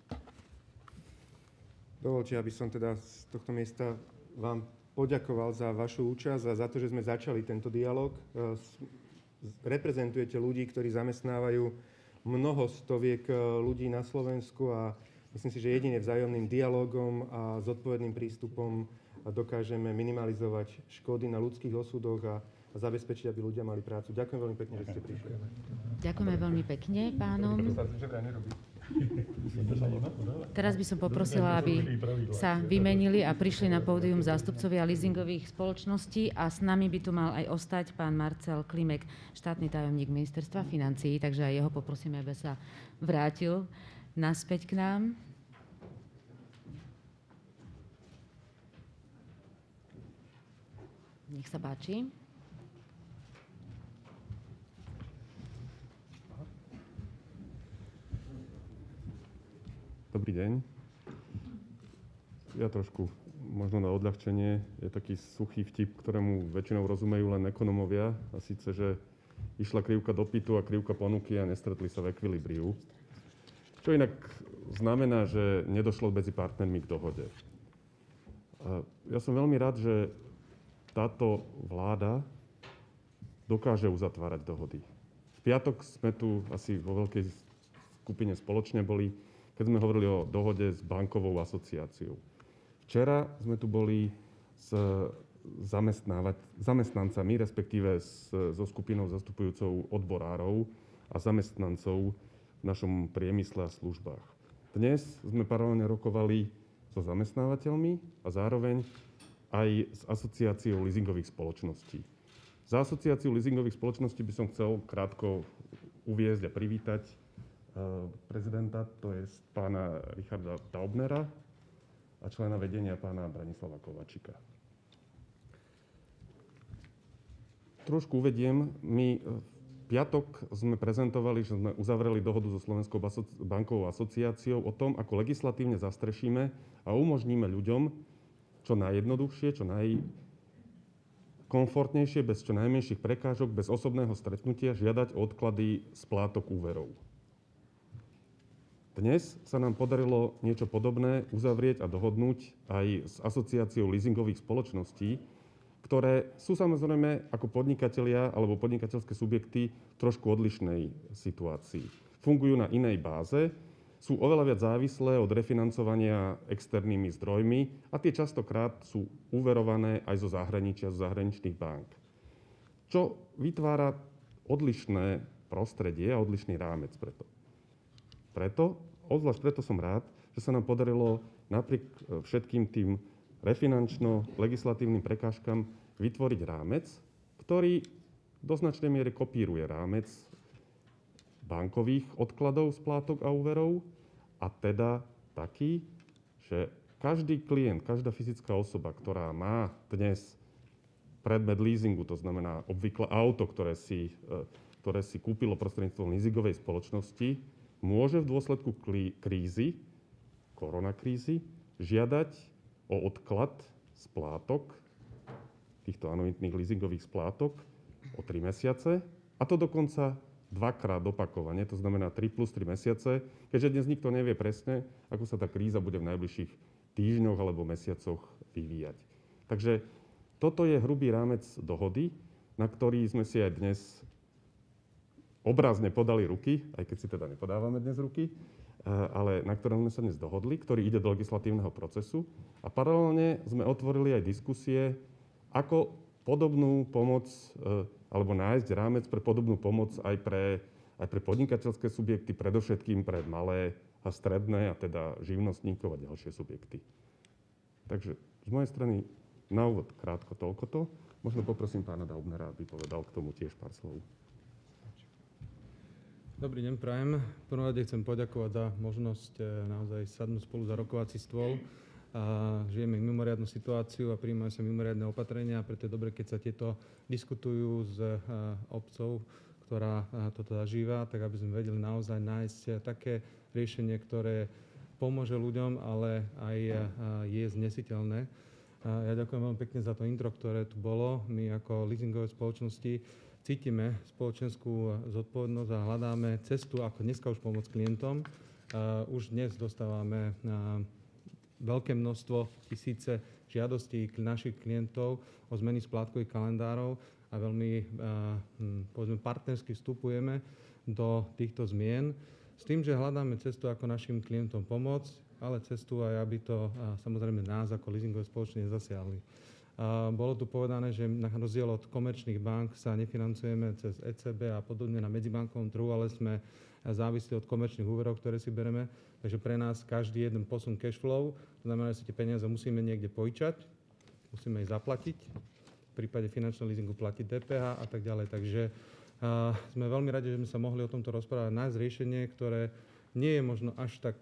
Dovoľte, aby som teda z tohto miesta vám poďakoval za vašu účasť a za to, že sme začali tento dialog. Reprezentujete ľudí, ktorí zamestnávajú mnoho stoviek ľudí na Slovensku a myslím si, že jedine vzájomným dialogom a zodpovedným prístupom dokážeme minimalizovať škody na ľudských osudoch a zabezpečiť, aby ľudia mali prácu. Ďakujem veľmi pekne, že ste prišli. Ďakujeme veľmi pekne pánom. Teraz by som poprosila, aby sa vymenili a prišli na pódium zástupcovia leasingových spoločností a s nami by tu mal aj ostať pán Marcel Klimek, štátny tajomník ministerstva financií, takže aj jeho poprosíme, aby sa vrátil naspäť k nám. Nech sa páči. Dobrý deň. Ja trošku, možno na odľahčenie, je taký suchý vtip, ktorému väčšinou rozumejú len ekonomovia, a síce, že išla krivka dopytu a krivka ponuky a nestretli sa v ekvilibriu. Čo inak znamená, že nedošlo medzi partnermi k dohode. Ja som veľmi rád, že táto vláda dokáže uzatvárať dohody. V piatok sme tu asi vo veľkej skupine spoločne boli, keď sme hovorili o dohode s bankovou asociáciou. Včera sme tu boli s zamestnancami, respektíve so skupinou zastupujúcou odborárov a zamestnancov v našom priemysle a službách. Dnes sme paralelne rokovali so zamestnávateľmi a zároveň aj s asociáciou leasingových spoločností. Za asociáciu leasingových spoločností by som chcel krátko uviesť a privítať prezidenta, to je pána Richarda Taubnera a člena vedenia pána Branislava Kovačika. Trošku uvediem, my v piatok sme prezentovali, že sme uzavreli dohodu so Slovenskou bankovou asociáciou o tom, ako legislatívne zastrešíme a umožníme ľuďom čo najjednoduchšie, čo najkomfortnejšie, bez čo najmenších prekážok, bez osobného stretnutia žiadať o odklady splátok úverov. Dnes sa nám podarilo niečo podobné uzavrieť a dohodnúť aj s asociáciou leasingových spoločností, ktoré sú samozrejme ako podnikatelia alebo podnikateľské subjekty v trošku odlišnej situácii. Fungujú na inej báze, sú oveľa viac závislé od refinancovania externými zdrojmi a tie častokrát sú úverované aj zo zahraničia, zo zahraničných bank. Čo vytvára odlišné prostredie a odlišný rámec preto. Obzvlášť preto som rád, že sa nám podarilo napriek všetkým tým refinančno-legislatívnym prekážkam vytvoriť rámec, ktorý do značnej miery kopíruje rámec bankových odkladov, splátok a úverov, a teda taký, že každý klient, každá fyzická osoba, ktorá má dnes predmet leasingu, to znamená obvykle auto, ktoré si kúpilo prostredníctvom leasingovej spoločnosti, môže v dôsledku krízy, koronakrízy, žiadať o odklad splátok, týchto anuitných leasingových splátok o 3 mesiace, a to dokonca dvakrát opakovane, to znamená 3 plus 3 mesiace, keďže dnes nikto nevie presne, ako sa tá kríza bude v najbližších týždňoch alebo mesiacoch vyvíjať. Takže toto je hrubý rámec dohody, na ktorý sme si aj dnes obrazne podali ruky, aj keď si teda nepodávame dnes ruky, ale na ktorom sme sa dnes dohodli, ktorý ide do legislatívneho procesu. A paralelne sme otvorili aj diskusie, ako podobnú pomoc alebo nájsť rámec pre podobnú pomoc aj pre podnikateľské subjekty, predovšetkým pre malé a stredné, a teda živnostníkov a ďalšie subjekty. Takže z mojej strany na úvod krátko toľkoto. Možno poprosím pána Daubnera, aby povedal k tomu tiež pár slov. Dobrý deň, prajem. V prvom rade chcem poďakovať za možnosť naozaj sadnúť spolu za rokovací stôl. Žijeme mimoriadnu situáciu a prijímajú sa mimoriadne opatrenia, preto je dobre, keď sa tieto diskutujú s obcov, ktorá toto zažíva, tak aby sme vedeli naozaj nájsť také riešenie, ktoré pomôže ľuďom, ale aj je znesiteľné. Ja ďakujem veľmi pekne za to intro, ktoré tu bolo. My ako leasingové spoločnosti cítime spoločenskú zodpovednosť a hľadáme cestu, ako dneska už pomôcť klientom. Už dnes dostávame veľké množstvo, tisíce žiadostí našich klientov o zmeny splátkových kalendárov a veľmi povedzme, partnersky vstupujeme do týchto zmien s tým, že hľadáme cestu, ako našim klientom pomôcť, ale cestu aj, aby to samozrejme nás ako leasingové spoločnosti nezasiahli. Bolo tu povedané, že na rozdiel od komerčných bank sa nefinancujeme cez ECB a podobne na medzibankovom trhu, ale sme závislí od komerčných úverov, ktoré si bereme. Takže pre nás každý jeden posun cash flow, to znamená, že si tie peniaze musíme niekde požičať, musíme ich zaplatiť, v prípade finančného leasingu platiť DPH a tak ďalej. Takže sme veľmi radi, že sme sa mohli o tomto rozprávať, nájsť riešenie, ktoré nie je možno až tak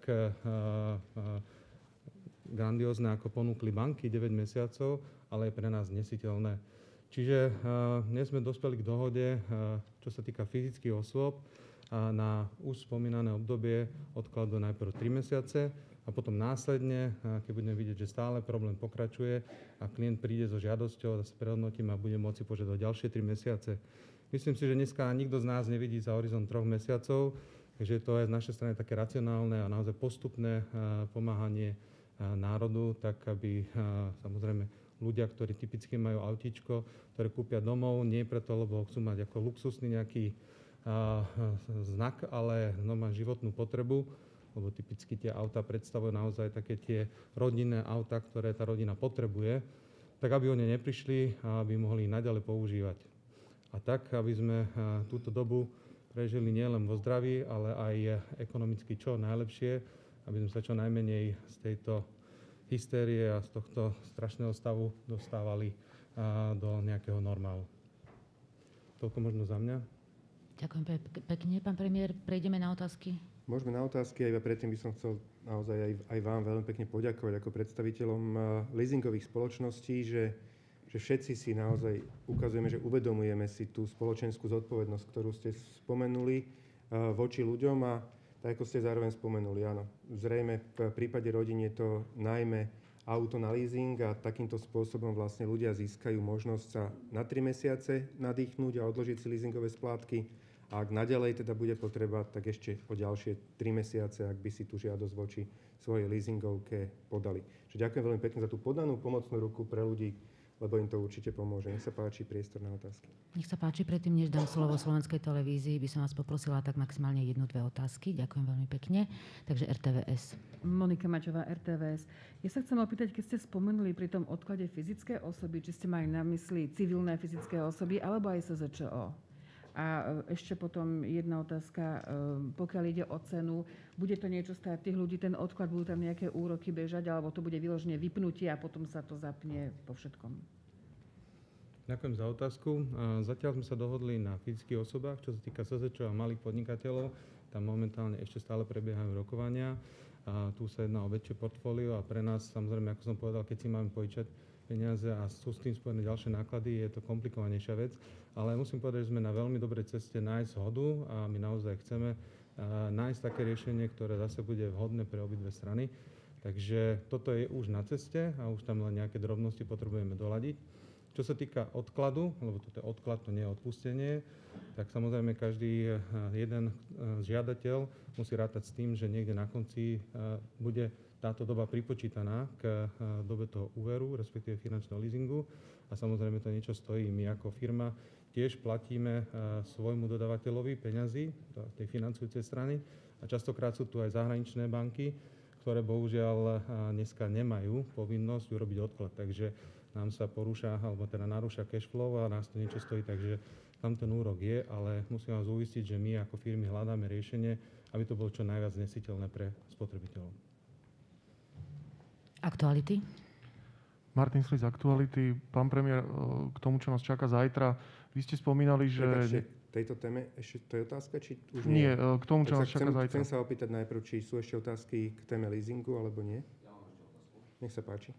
grandiózne, ako ponúkli banky 9 mesiacov, ale je pre nás nesiteľné. Čiže dnes sme dospeli k dohode, čo sa týka fyzických osôb, na už spomínané obdobie odkladu najprv 3 mesiace a potom následne, keď budeme vidieť, že stále problém pokračuje a klient príde so žiadosťou, zase prehodnotím a bude môcť požiadať ďalšie 3 mesiace. Myslím si, že dneska nikto z nás nevidí za horizont 3 mesiacov, takže to je z našej strany také racionálne a naozaj postupné pomáhanie národu, tak aby samozrejme ľudia, ktorí typicky majú autíčko, ktoré kúpia domov, nie preto, lebo chcú mať ako luxusný nejaký znak, ale normálne životnú potrebu, lebo typicky tie autá predstavujú naozaj také tie rodinné autá, ktoré tá rodina potrebuje, tak aby o ne neprišli a aby mohli ich naďalej používať. A tak, aby sme túto dobu prežili nielen vo zdraví, ale aj ekonomicky čo najlepšie, aby sme sa čo najmenej z tejto hystérie a z tohto strašného stavu dostávali do nejakého normálu. Toľko možno za mňa. Ďakujem pekne, pán premiér. Prejdeme na otázky. Môžeme na otázky, a iba predtým by som chcel naozaj aj vám veľmi pekne poďakovať ako predstaviteľom leasingových spoločností, že všetci si naozaj ukazujeme, že uvedomujeme si tú spoločenskú zodpovednosť, ktorú ste spomenuli voči ľuďom, a tak ako ste zároveň spomenuli, áno, zrejme v prípade rodín je to najmä auto na leasing a takýmto spôsobom vlastne ľudia získajú možnosť sa na 3 mesiace nadýchnúť a odložiť si leasingové splátky. A ak naďalej teda bude potreba, tak ešte o ďalšie 3 mesiace, ak by si tú žiadosť voči svojej leasingovke podali. Čiže ďakujem veľmi pekne za tú podanú pomocnú ruku pre ľudí, lebo im to určite pomôže. Nech sa páči, priestor na otázky. Nech sa páči, predtým, než dám slovo Slovenskej televízii, by som vás poprosila tak maximálne 1-2 otázky. Ďakujem veľmi pekne. Takže RTVS. Monika Maťová, RTVS. Ja sa chcem opýtať, keď ste spomenuli pri tom odklade fyzické osoby, či ste mali na mysli civilné fyzické osoby, alebo aj SZČO? A ešte potom jedna otázka, pokiaľ ide o cenu, bude to niečo stáť tých ľudí, ten odklad, budú tam nejaké úroky bežať, alebo to bude vyložene vypnutie a potom sa to zapne po všetkom? Ďakujem za otázku. Zatiaľ sme sa dohodli na fyzických osobách, čo sa týka SZČ a malých podnikateľov. Tam momentálne ešte stále prebiehajú rokovania. Tu sa jedná o väčšie portfólio a pre nás, samozrejme, ako som povedal, keď si máme požičať peniaze a sú s tým spojené ďalšie náklady, je to komplikovanejšia vec. Ale musím povedať, že sme na veľmi dobrej ceste nájsť zhodu a my naozaj chceme nájsť také riešenie, ktoré zase bude vhodné pre obidve strany. Takže toto je už na ceste a už tam len nejaké drobnosti potrebujeme doladiť. Čo sa týka odkladu, lebo toto je odklad, to nie je odpustenie, tak samozrejme každý jeden žiadateľ musí rátať s tým, že niekde na konci bude táto doba pripočítaná k dobe toho úveru, respektíve finančného leasingu. A samozrejme to niečo stojí. My ako firma tiež platíme svojmu dodávateľovi peňazí tej financujúcej strany a častokrát sú tu aj zahraničné banky, ktoré bohužiaľ dneska nemajú povinnosť urobiť odklad. Takže nám sa porúša, alebo teda narúša cash flow a nás to niečo stojí, takže tam ten úrok je, ale musím vás uistiť, že my ako firmy hľadáme riešenie, aby to bolo čo najviac znesiteľné pre spotrebiteľov. Aktuality? Martin Slis, Aktuality. Pán premiér, k tomu, čo nás čaká zajtra, vy ste spomínali, že... Prepačte, tejto téme ešte to je otázka, či už nie? Nie, k tomu, čo nás čaká zajtra. Chcem sa opýtať najprv, či sú ešte otázky k téme leasingu, alebo nie? Nech sa páči.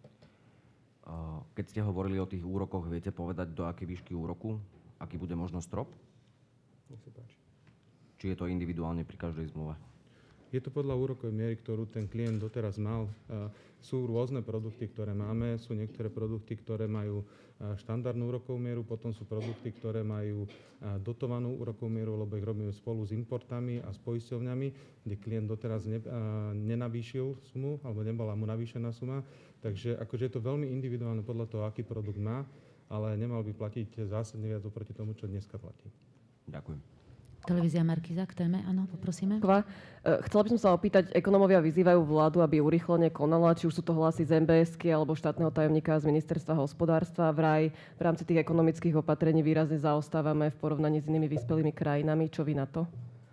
Keď ste hovorili o tých úrokoch, viete povedať, do akej výšky úroku? Aký bude možno strop? Nech sa páči. Či je to individuálne pri každej zmluve? Je to podľa úrokovej miery, ktorú ten klient doteraz mal. Sú rôzne produkty, ktoré máme. Sú niektoré produkty, ktoré majú štandardnú úrokovú mieru, potom sú produkty, ktoré majú dotovanú úrokovú mieru, lebo ich robíme spolu s importami a s poisťovňami, kde klient doteraz nenavýšil sumu, alebo nebola mu navýšená suma. Takže akože je to veľmi individuálne podľa toho, aký produkt má, ale nemal by platiť zásadne viac oproti tomu, čo dneska platí. Ďakujem. Televízia Markíza k téme, áno, poprosíme. Chcela by som sa opýtať, ekonómovia vyzývajú vládu, aby urýchlene konala, či už sú to hlasy z MBS-ky alebo štátneho tajomníka z Ministerstva hospodárstva. Vraj v rámci tých ekonomických opatrení výrazne zaostávame v porovnaní s inými vyspelými krajinami. Čo vy na to?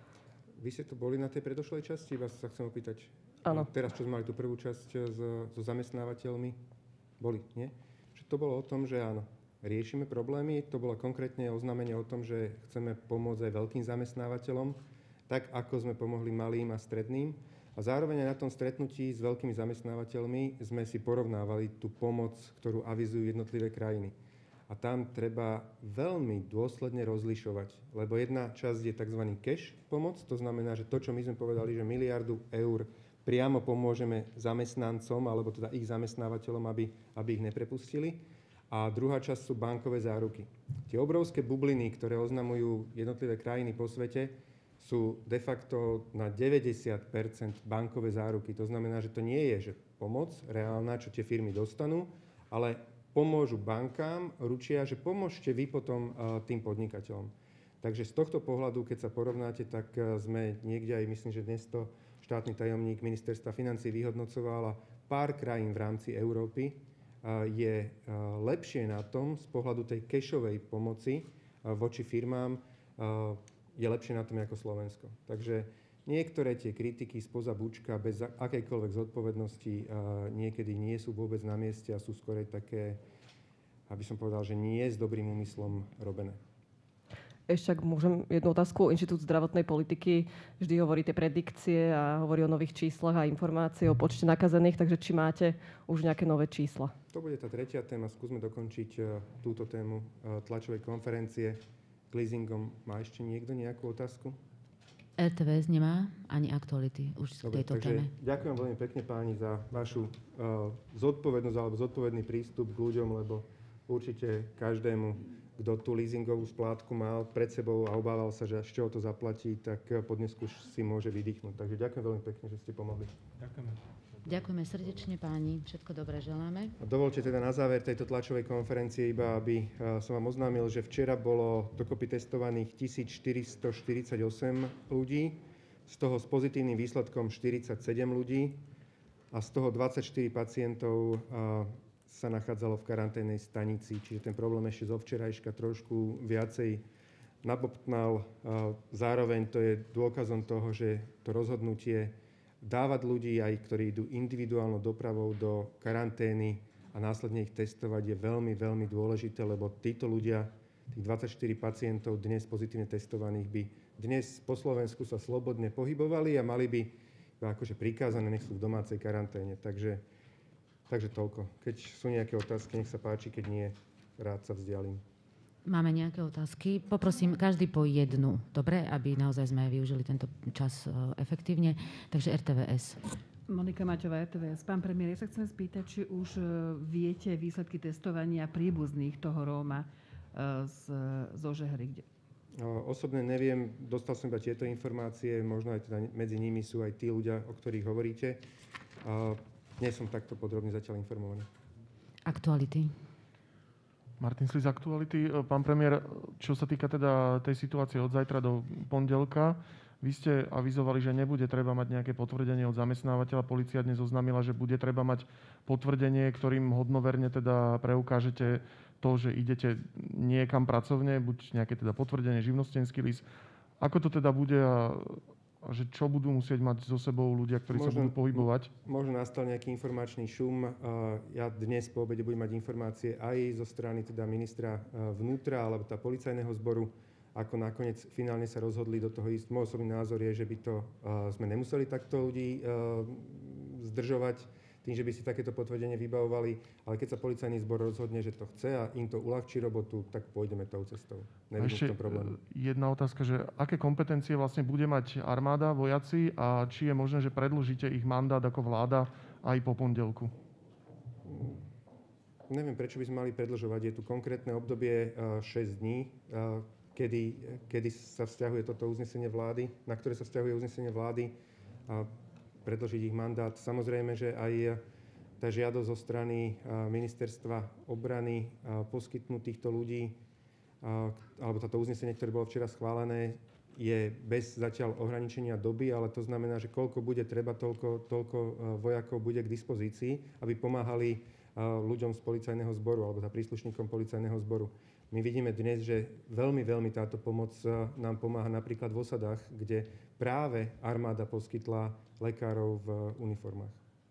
Vy ste tu boli na tej predošlej časti, vás sa chcem opýtať. Áno. Teraz, čo sme mali tú prvú časť so zamestnávateľmi, boli, nie? Že to bolo o tom, že áno, riešime problémy. To bolo konkrétne oznámenie o tom, že chceme pomôcť aj veľkým zamestnávateľom, tak ako sme pomohli malým a stredným. A zároveň aj na tom stretnutí s veľkými zamestnávateľmi sme si porovnávali tú pomoc, ktorú avizujú jednotlivé krajiny. A tam treba veľmi dôsledne rozlišovať, lebo jedna časť je tzv. Cash pomoc, to znamená, že to, čo my sme povedali, že 1 miliardu eur priamo pomôžeme zamestnancom, alebo teda ich zamestnávateľom, aby ich neprepustili. A druhá časť sú bankové záruky. Tie obrovské bubliny, ktoré oznamujú jednotlivé krajiny po svete, sú de facto na 90% bankové záruky. To znamená, že to nie je že pomoc reálna, čo tie firmy dostanú, ale pomôžu bankám, ručia, že pomôžte vy potom tým podnikateľom. Takže z tohto pohľadu, keď sa porovnáte, tak sme niekde aj, myslím, že dnes to štátny tajomník Ministerstva financií vyhodnocoval a pár krajín v rámci Európy je lepšie na tom z pohľadu tej cashovej pomoci voči firmám, je lepšie na tom ako Slovensko. Takže niektoré tie kritiky spoza bučka bez akejkoľvek zodpovednosti niekedy nie sú vôbec na mieste a sú skôr také, aby som povedal, že nie s dobrým úmyslom robené. Ešte, ak môžem jednu otázku. Inštitút zdravotnej politiky vždy hovorí tie predikcie a hovorí o nových číslach a informácie o počte nakazených, takže či máte už nejaké nové čísla? To bude tá tretia téma. Skúsme dokončiť túto tému tlačovej konferencie k leasingom. Má ešte niekto nejakú otázku? RTVS nemá ani aktuality už v tejto téme. Ďakujem veľmi pekne páni za vašu zodpovednosť alebo zodpovedný prístup k ľuďom, lebo určite každému, kto tú leasingovú splátku mal pred sebou a obával sa, že z čoho to zaplatí, tak po dnesku si môže vydýchnuť. Takže ďakujem veľmi pekne, že ste pomohli. Ďakujeme. Ďakujeme srdečne páni, všetko dobré želáme. A dovolte teda na záver tejto tlačovej konferencie iba, aby som vám oznámil, že včera bolo dokopy testovaných 1448 ľudí, z toho s pozitívnym výsledkom 47 ľudí a z toho 24 pacientov sa nachádzalo v karanténnej stanici, čiže ten problém ešte zo včerajška trošku viacej nabobtnal. Zároveň to je dôkazom toho, že to rozhodnutie dávať ľudí, aj ktorí idú individuálnou dopravou do karantény a následne ich testovať je veľmi, veľmi dôležité, lebo títo ľudia, tých 24 pacientov dnes pozitívne testovaných by dnes po Slovensku sa slobodne pohybovali a mali by akože prikázané, nech sú v domácej karanténe. Takže toľko. Keď sú nejaké otázky, nech sa páči, keď nie, rád sa vzdialím. Máme nejaké otázky? Poprosím každý po jednu, dobre? Aby naozaj sme využili tento čas efektívne. Takže RTVS. Monika Maťová, RTVS. Pán premiér, ja sa chcem spýtať, či už viete výsledky testovania príbuzných toho Róma zo Žehry? Osobne neviem, dostal som iba tieto informácie, možno aj teda medzi nimi sú aj tí ľudia, o ktorých hovoríte. Nie som takto podrobne zatiaľ informovaný. Aktuality. Martin Slis, Aktuality. Pán premiér, čo sa týka teda tej situácie od zajtra do pondelka, vy ste avizovali, že nebude treba mať nejaké potvrdenie od zamestnávateľa. Polícia dnes oznámila, že bude treba mať potvrdenie, ktorým hodnoverne teda preukážete to, že idete niekam pracovne, buď nejaké teda potvrdenie, živnostenský list. Ako to teda bude a že čo budú musieť mať so sebou ľudia, ktorí sa budú pohybovať? Možno nastal nejaký informačný šum. Ja dnes po obede budem mať informácie aj zo strany teda ministra vnútra alebo tá policajného zboru, ako nakoniec finálne sa rozhodli do toho ísť. Môj osobný názor je, že by to sme nemuseli takto ľudí zdržovať tým, že by si takéto potvrdenie vybavovali, ale keď sa policajný zbor rozhodne, že to chce a im to uľahčí robotu, tak pôjdeme tou cestou. Nevidím v tom problém. Jedna otázka, že aké kompetencie vlastne bude mať armáda, vojaci a či je možné, že predĺžite ich mandát ako vláda aj po pondelku? Neviem, prečo by sme mali predĺžovať. Je tu konkrétne obdobie 6 dní, kedy sa vzťahuje toto uznesenie vlády, na ktoré sa vzťahuje uznesenie vlády. Predĺžiť ich mandát. Samozrejme, že aj tá žiadosť zo strany ministerstva obrany poskytnúť týchto ľudí, alebo toto uznesenie, ktoré bolo včera schválené, je bez zatiaľ ohraničenia doby, ale to znamená, že koľko bude treba, toľko vojakov bude k dispozícii, aby pomáhali ľuďom z policajného zboru alebo príslušníkom policajného zboru. My vidíme dnes, že veľmi, veľmi táto pomoc nám pomáha napríklad v osadách, kde práve armáda poskytla lekárov v uniformách.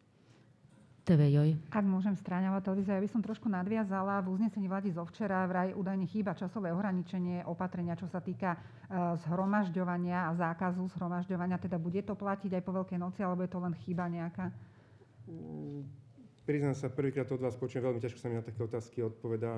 TV-joj. Ak môžem, Stráňová televízia, ja by som trošku nadviazala. V uznesení vlády zo včera vraj údajne chýba časové ohraničenie opatrenia, čo sa týka zhromažďovania a zákazu zhromažďovania. Teda bude to platiť aj po Veľkej noci, alebo je to len chyba nejaká? Priznám sa, prvýkrát od vás počujem, veľmi ťažko sa mi na také otázky odpovedá.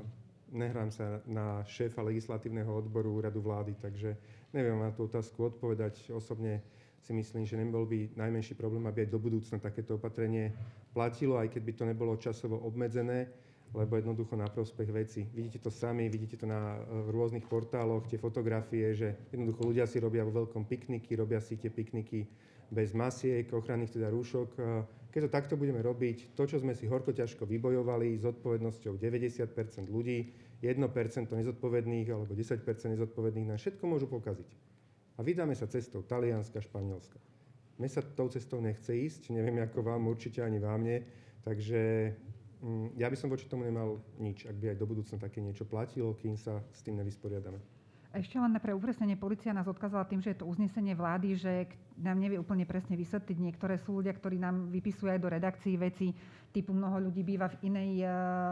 Nehrám sa na šéfa legislatívneho odboru úradu vlády, takže neviem na tú otázku odpovedať. Osobne si myslím, že nebol by najmenší problém, aby aj do budúcna takéto opatrenie platilo, aj keď by to nebolo časovo obmedzené, lebo jednoducho na prospech veci. Vidíte to sami, vidíte to na rôznych portáloch, tie fotografie, že jednoducho ľudia si robia vo veľkom pikniky, robia si tie pikniky bez masiek, ochranných teda rúšok. Keď to takto budeme robiť, to, čo sme si horko ťažko vybojovali s odpovednosťou 90% ľudí, 1% nezodpovedných alebo 10% nezodpovedných, nám všetko môžu pokaziť. A vydáme sa cestou Talianska, Španielska. Mne sa tou cestou nechce ísť, neviem ako vám, určite ani vám nie, takže ja by som voči tomu nemal nič, ak by aj do budúcna také niečo platilo, kým sa s tým nevysporiadame. Ešte len pre upresnenie, polícia nás odkázala tým, že je to uznesenie vlády, že nám nevie úplne presne vysvetliť. Niektoré sú ľudia, ktorí nám vypisujú aj do redakcií veci, typu mnoho ľudí býva v inej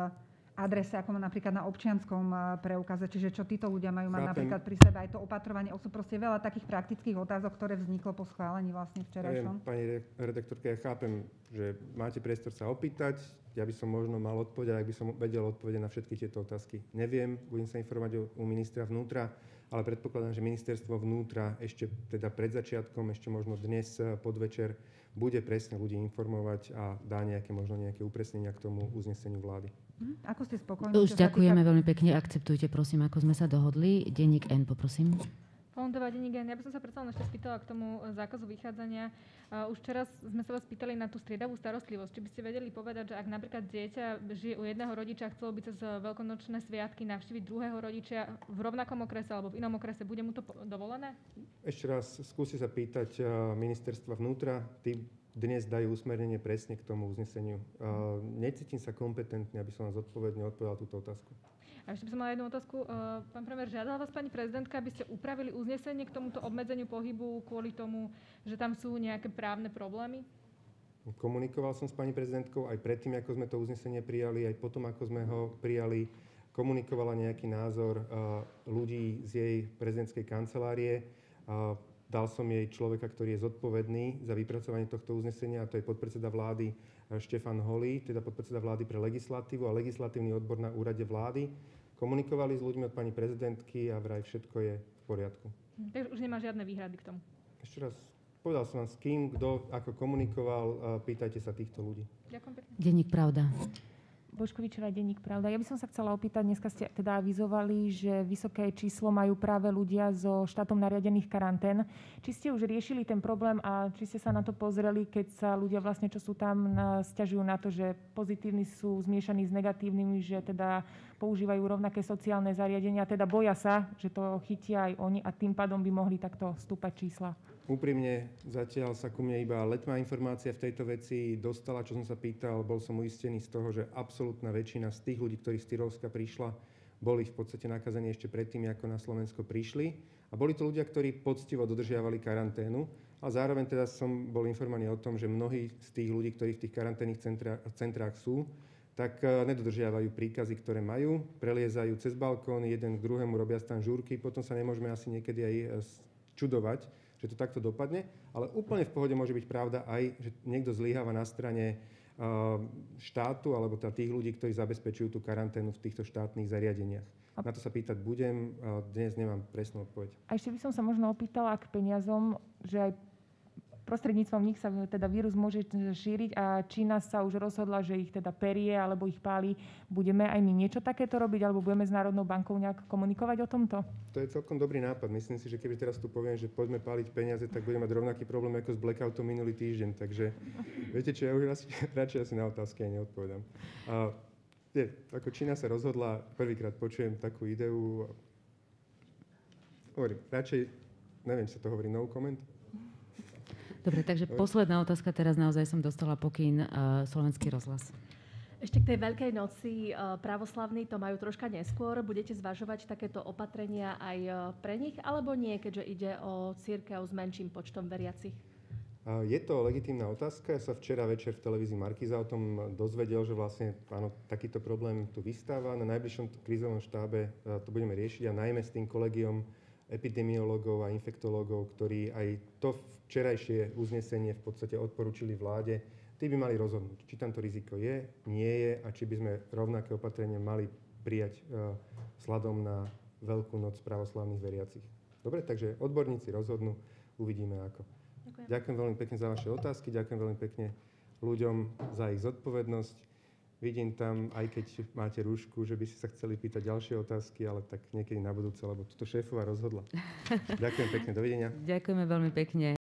adrese, ako napríklad na občianskom preukaze. Čiže čo títo ľudia majú mať napríklad pri sebe, aj to opatrovanie. Sú proste veľa takých praktických otázok, ktoré vzniklo po schválení vlastne včerajšom. Pani redaktorka, ja chápem, že máte priestor sa opýtať. Ja by som možno mal odpovedať, ak by som vedel odpovedať na všetky tieto otázky. Neviem, budem sa informovať u ministra vnútra, ale predpokladám, že ministerstvo vnútra ešte teda pred začiatkom, ešte možno dnes podvečer, bude presne ľudí informovať a dá možno nejaké upresnenia k tomu uzneseniu vlády. Ako ste spokojní? Už ďakujeme veľmi pekne. Akceptujte, prosím, ako sme sa dohodli. Denník N, poprosím. Fondová denník N. Ja by som sa predsa len ešte spýtala k tomu zákazu vychádzania. Už včera sme sa vás pýtali na tú striedavú starostlivosť. Či by ste vedeli povedať, že ak napríklad dieťa žije u jedného rodiča a chcelo by cez veľkonočné sviatky navštíviť druhého rodiča v rovnakom okrese alebo v inom okrese, bude mu to dovolené? Ešte raz skúste sa pýtať ministerstva vnútra. Tí dnes dajú usmernenie presne k tomu uzneseniu. Necítim sa kompetentne, aby som vám zodpovedne odpovedal túto otázku. A ešte by som mala jednu otázku. Pán premiér, žiadala vás pani prezidentka, aby ste upravili uznesenie k tomuto obmedzeniu pohybu kvôli tomu, že tam sú nejaké právne problémy? Komunikoval som s pani prezidentkou aj predtým, ako sme to uznesenie prijali, aj potom, ako sme ho prijali. Komunikovala nejaký názor ľudí z jej prezidentskej kancelárie. Dal som jej človeka, ktorý je zodpovedný za vypracovanie tohto uznesenia, a to je podpredseda vlády Štefan Holý, teda podpredseda vlády pre legislatívu a legislatívny odbor na úrade vlády. Komunikovali s ľuďmi od pani prezidentky a vraj všetko je v poriadku. Takže už nemá žiadne výhrady k tomu. Ešte raz, povedal som vám s kým, kto ako komunikoval, pýtajte sa týchto ľudí. Ďakujem pekne. Denník Pravda. Božkovičová, denník Pravda. Ja by som sa chcela opýtať, dneska ste teda avizovali, že vysoké číslo majú práve ľudia zo štátom nariadených karantén. Či ste už riešili ten problém a či ste sa na to pozreli, keď sa ľudia vlastne, čo sú tam, sťažujú na to, že pozitívni sú zmiešaní s negatívnymi, že teda používajú rovnaké sociálne zariadenia, teda boja sa, že to chytia aj oni a tým pádom by mohli takto stúpať čísla. Úprimne, zatiaľ sa ku mne iba letmá informácia v tejto veci dostala, čo som sa pýtal. Bol som uistený z toho, že absolútna väčšina z tých ľudí, ktorí z Tyrolska prišla, boli v podstate nakazení ešte predtým, ako na Slovensko prišli. A boli to ľudia, ktorí poctivo dodržiavali karanténu. A zároveň teda som bol informovaný o tom, že mnohí z tých ľudí, ktorí v tých karanténnych centrách sú, tak nedodržiavajú príkazy, ktoré majú, preliezajú cez balkón, jeden k druhému, robia tam žúrky, potom sa nemôžeme asi niekedy aj čudovať, že to takto dopadne, ale úplne v pohode môže byť pravda aj, že niekto zlyháva na strane štátu alebo tých ľudí, ktorí zabezpečujú tú karanténu v týchto štátnych zariadeniach. Na to sa pýtať budem, dnes nemám presnú odpoveď. A ešte by som sa možno opýtala k peniazom, že aj prostredníctvom nich sa teda vírus môže šíriť a Čína sa už rozhodla, že ich teda perie alebo ich páli. Budeme aj my niečo takéto robiť alebo budeme s Národnou bankou nejak komunikovať o tomto? To je celkom dobrý nápad. Myslím si, že keby teraz tu poviem, že poďme páliť peniaze, tak budeme mať rovnaký problém ako s blackoutom minulý týždeň. Takže viete čo, ja už radšej asi na otázky aj neodpovedám. Ako Čína sa rozhodla, prvýkrát počujem takú ideu. Hovorím, radšej, neviem, sa to hovorí no comment. Dobre, takže posledná otázka. Teraz naozaj som dostala pokyn Slovenský rozhlas. Ešte k tej Veľkej noci pravoslavní to majú troška neskôr. Budete zvažovať takéto opatrenia aj pre nich, alebo nie, keďže ide o cirkev s menším počtom veriacich? Je to legitímna otázka. Ja sa včera večer v televízii Markíza o tom dozvedel, že vlastne áno, takýto problém tu vystáva. Na najbližšom krízovom štábe to budeme riešiť a najmä s tým kolegiom epidemiológov a infektológov, ktorí aj to včerajšie uznesenie v podstate odporúčili vláde. Tí by mali rozhodnúť, či tam to riziko je, nie je a či by sme rovnaké opatrenia mali prijať vzhľadom na Veľkú noc pravoslavných veriacich. Dobre, takže odborníci rozhodnú, uvidíme ako. Ďakujem veľmi pekne za vaše otázky, ďakujem veľmi pekne ľuďom za ich zodpovednosť. Vidím tam, aj keď máte rúšku, že by ste sa chceli pýtať ďalšie otázky, ale tak niekedy na budúce, lebo toto šéfova rozhodla. Ďakujem pekne, dovidenia. Ďakujeme veľmi pekne.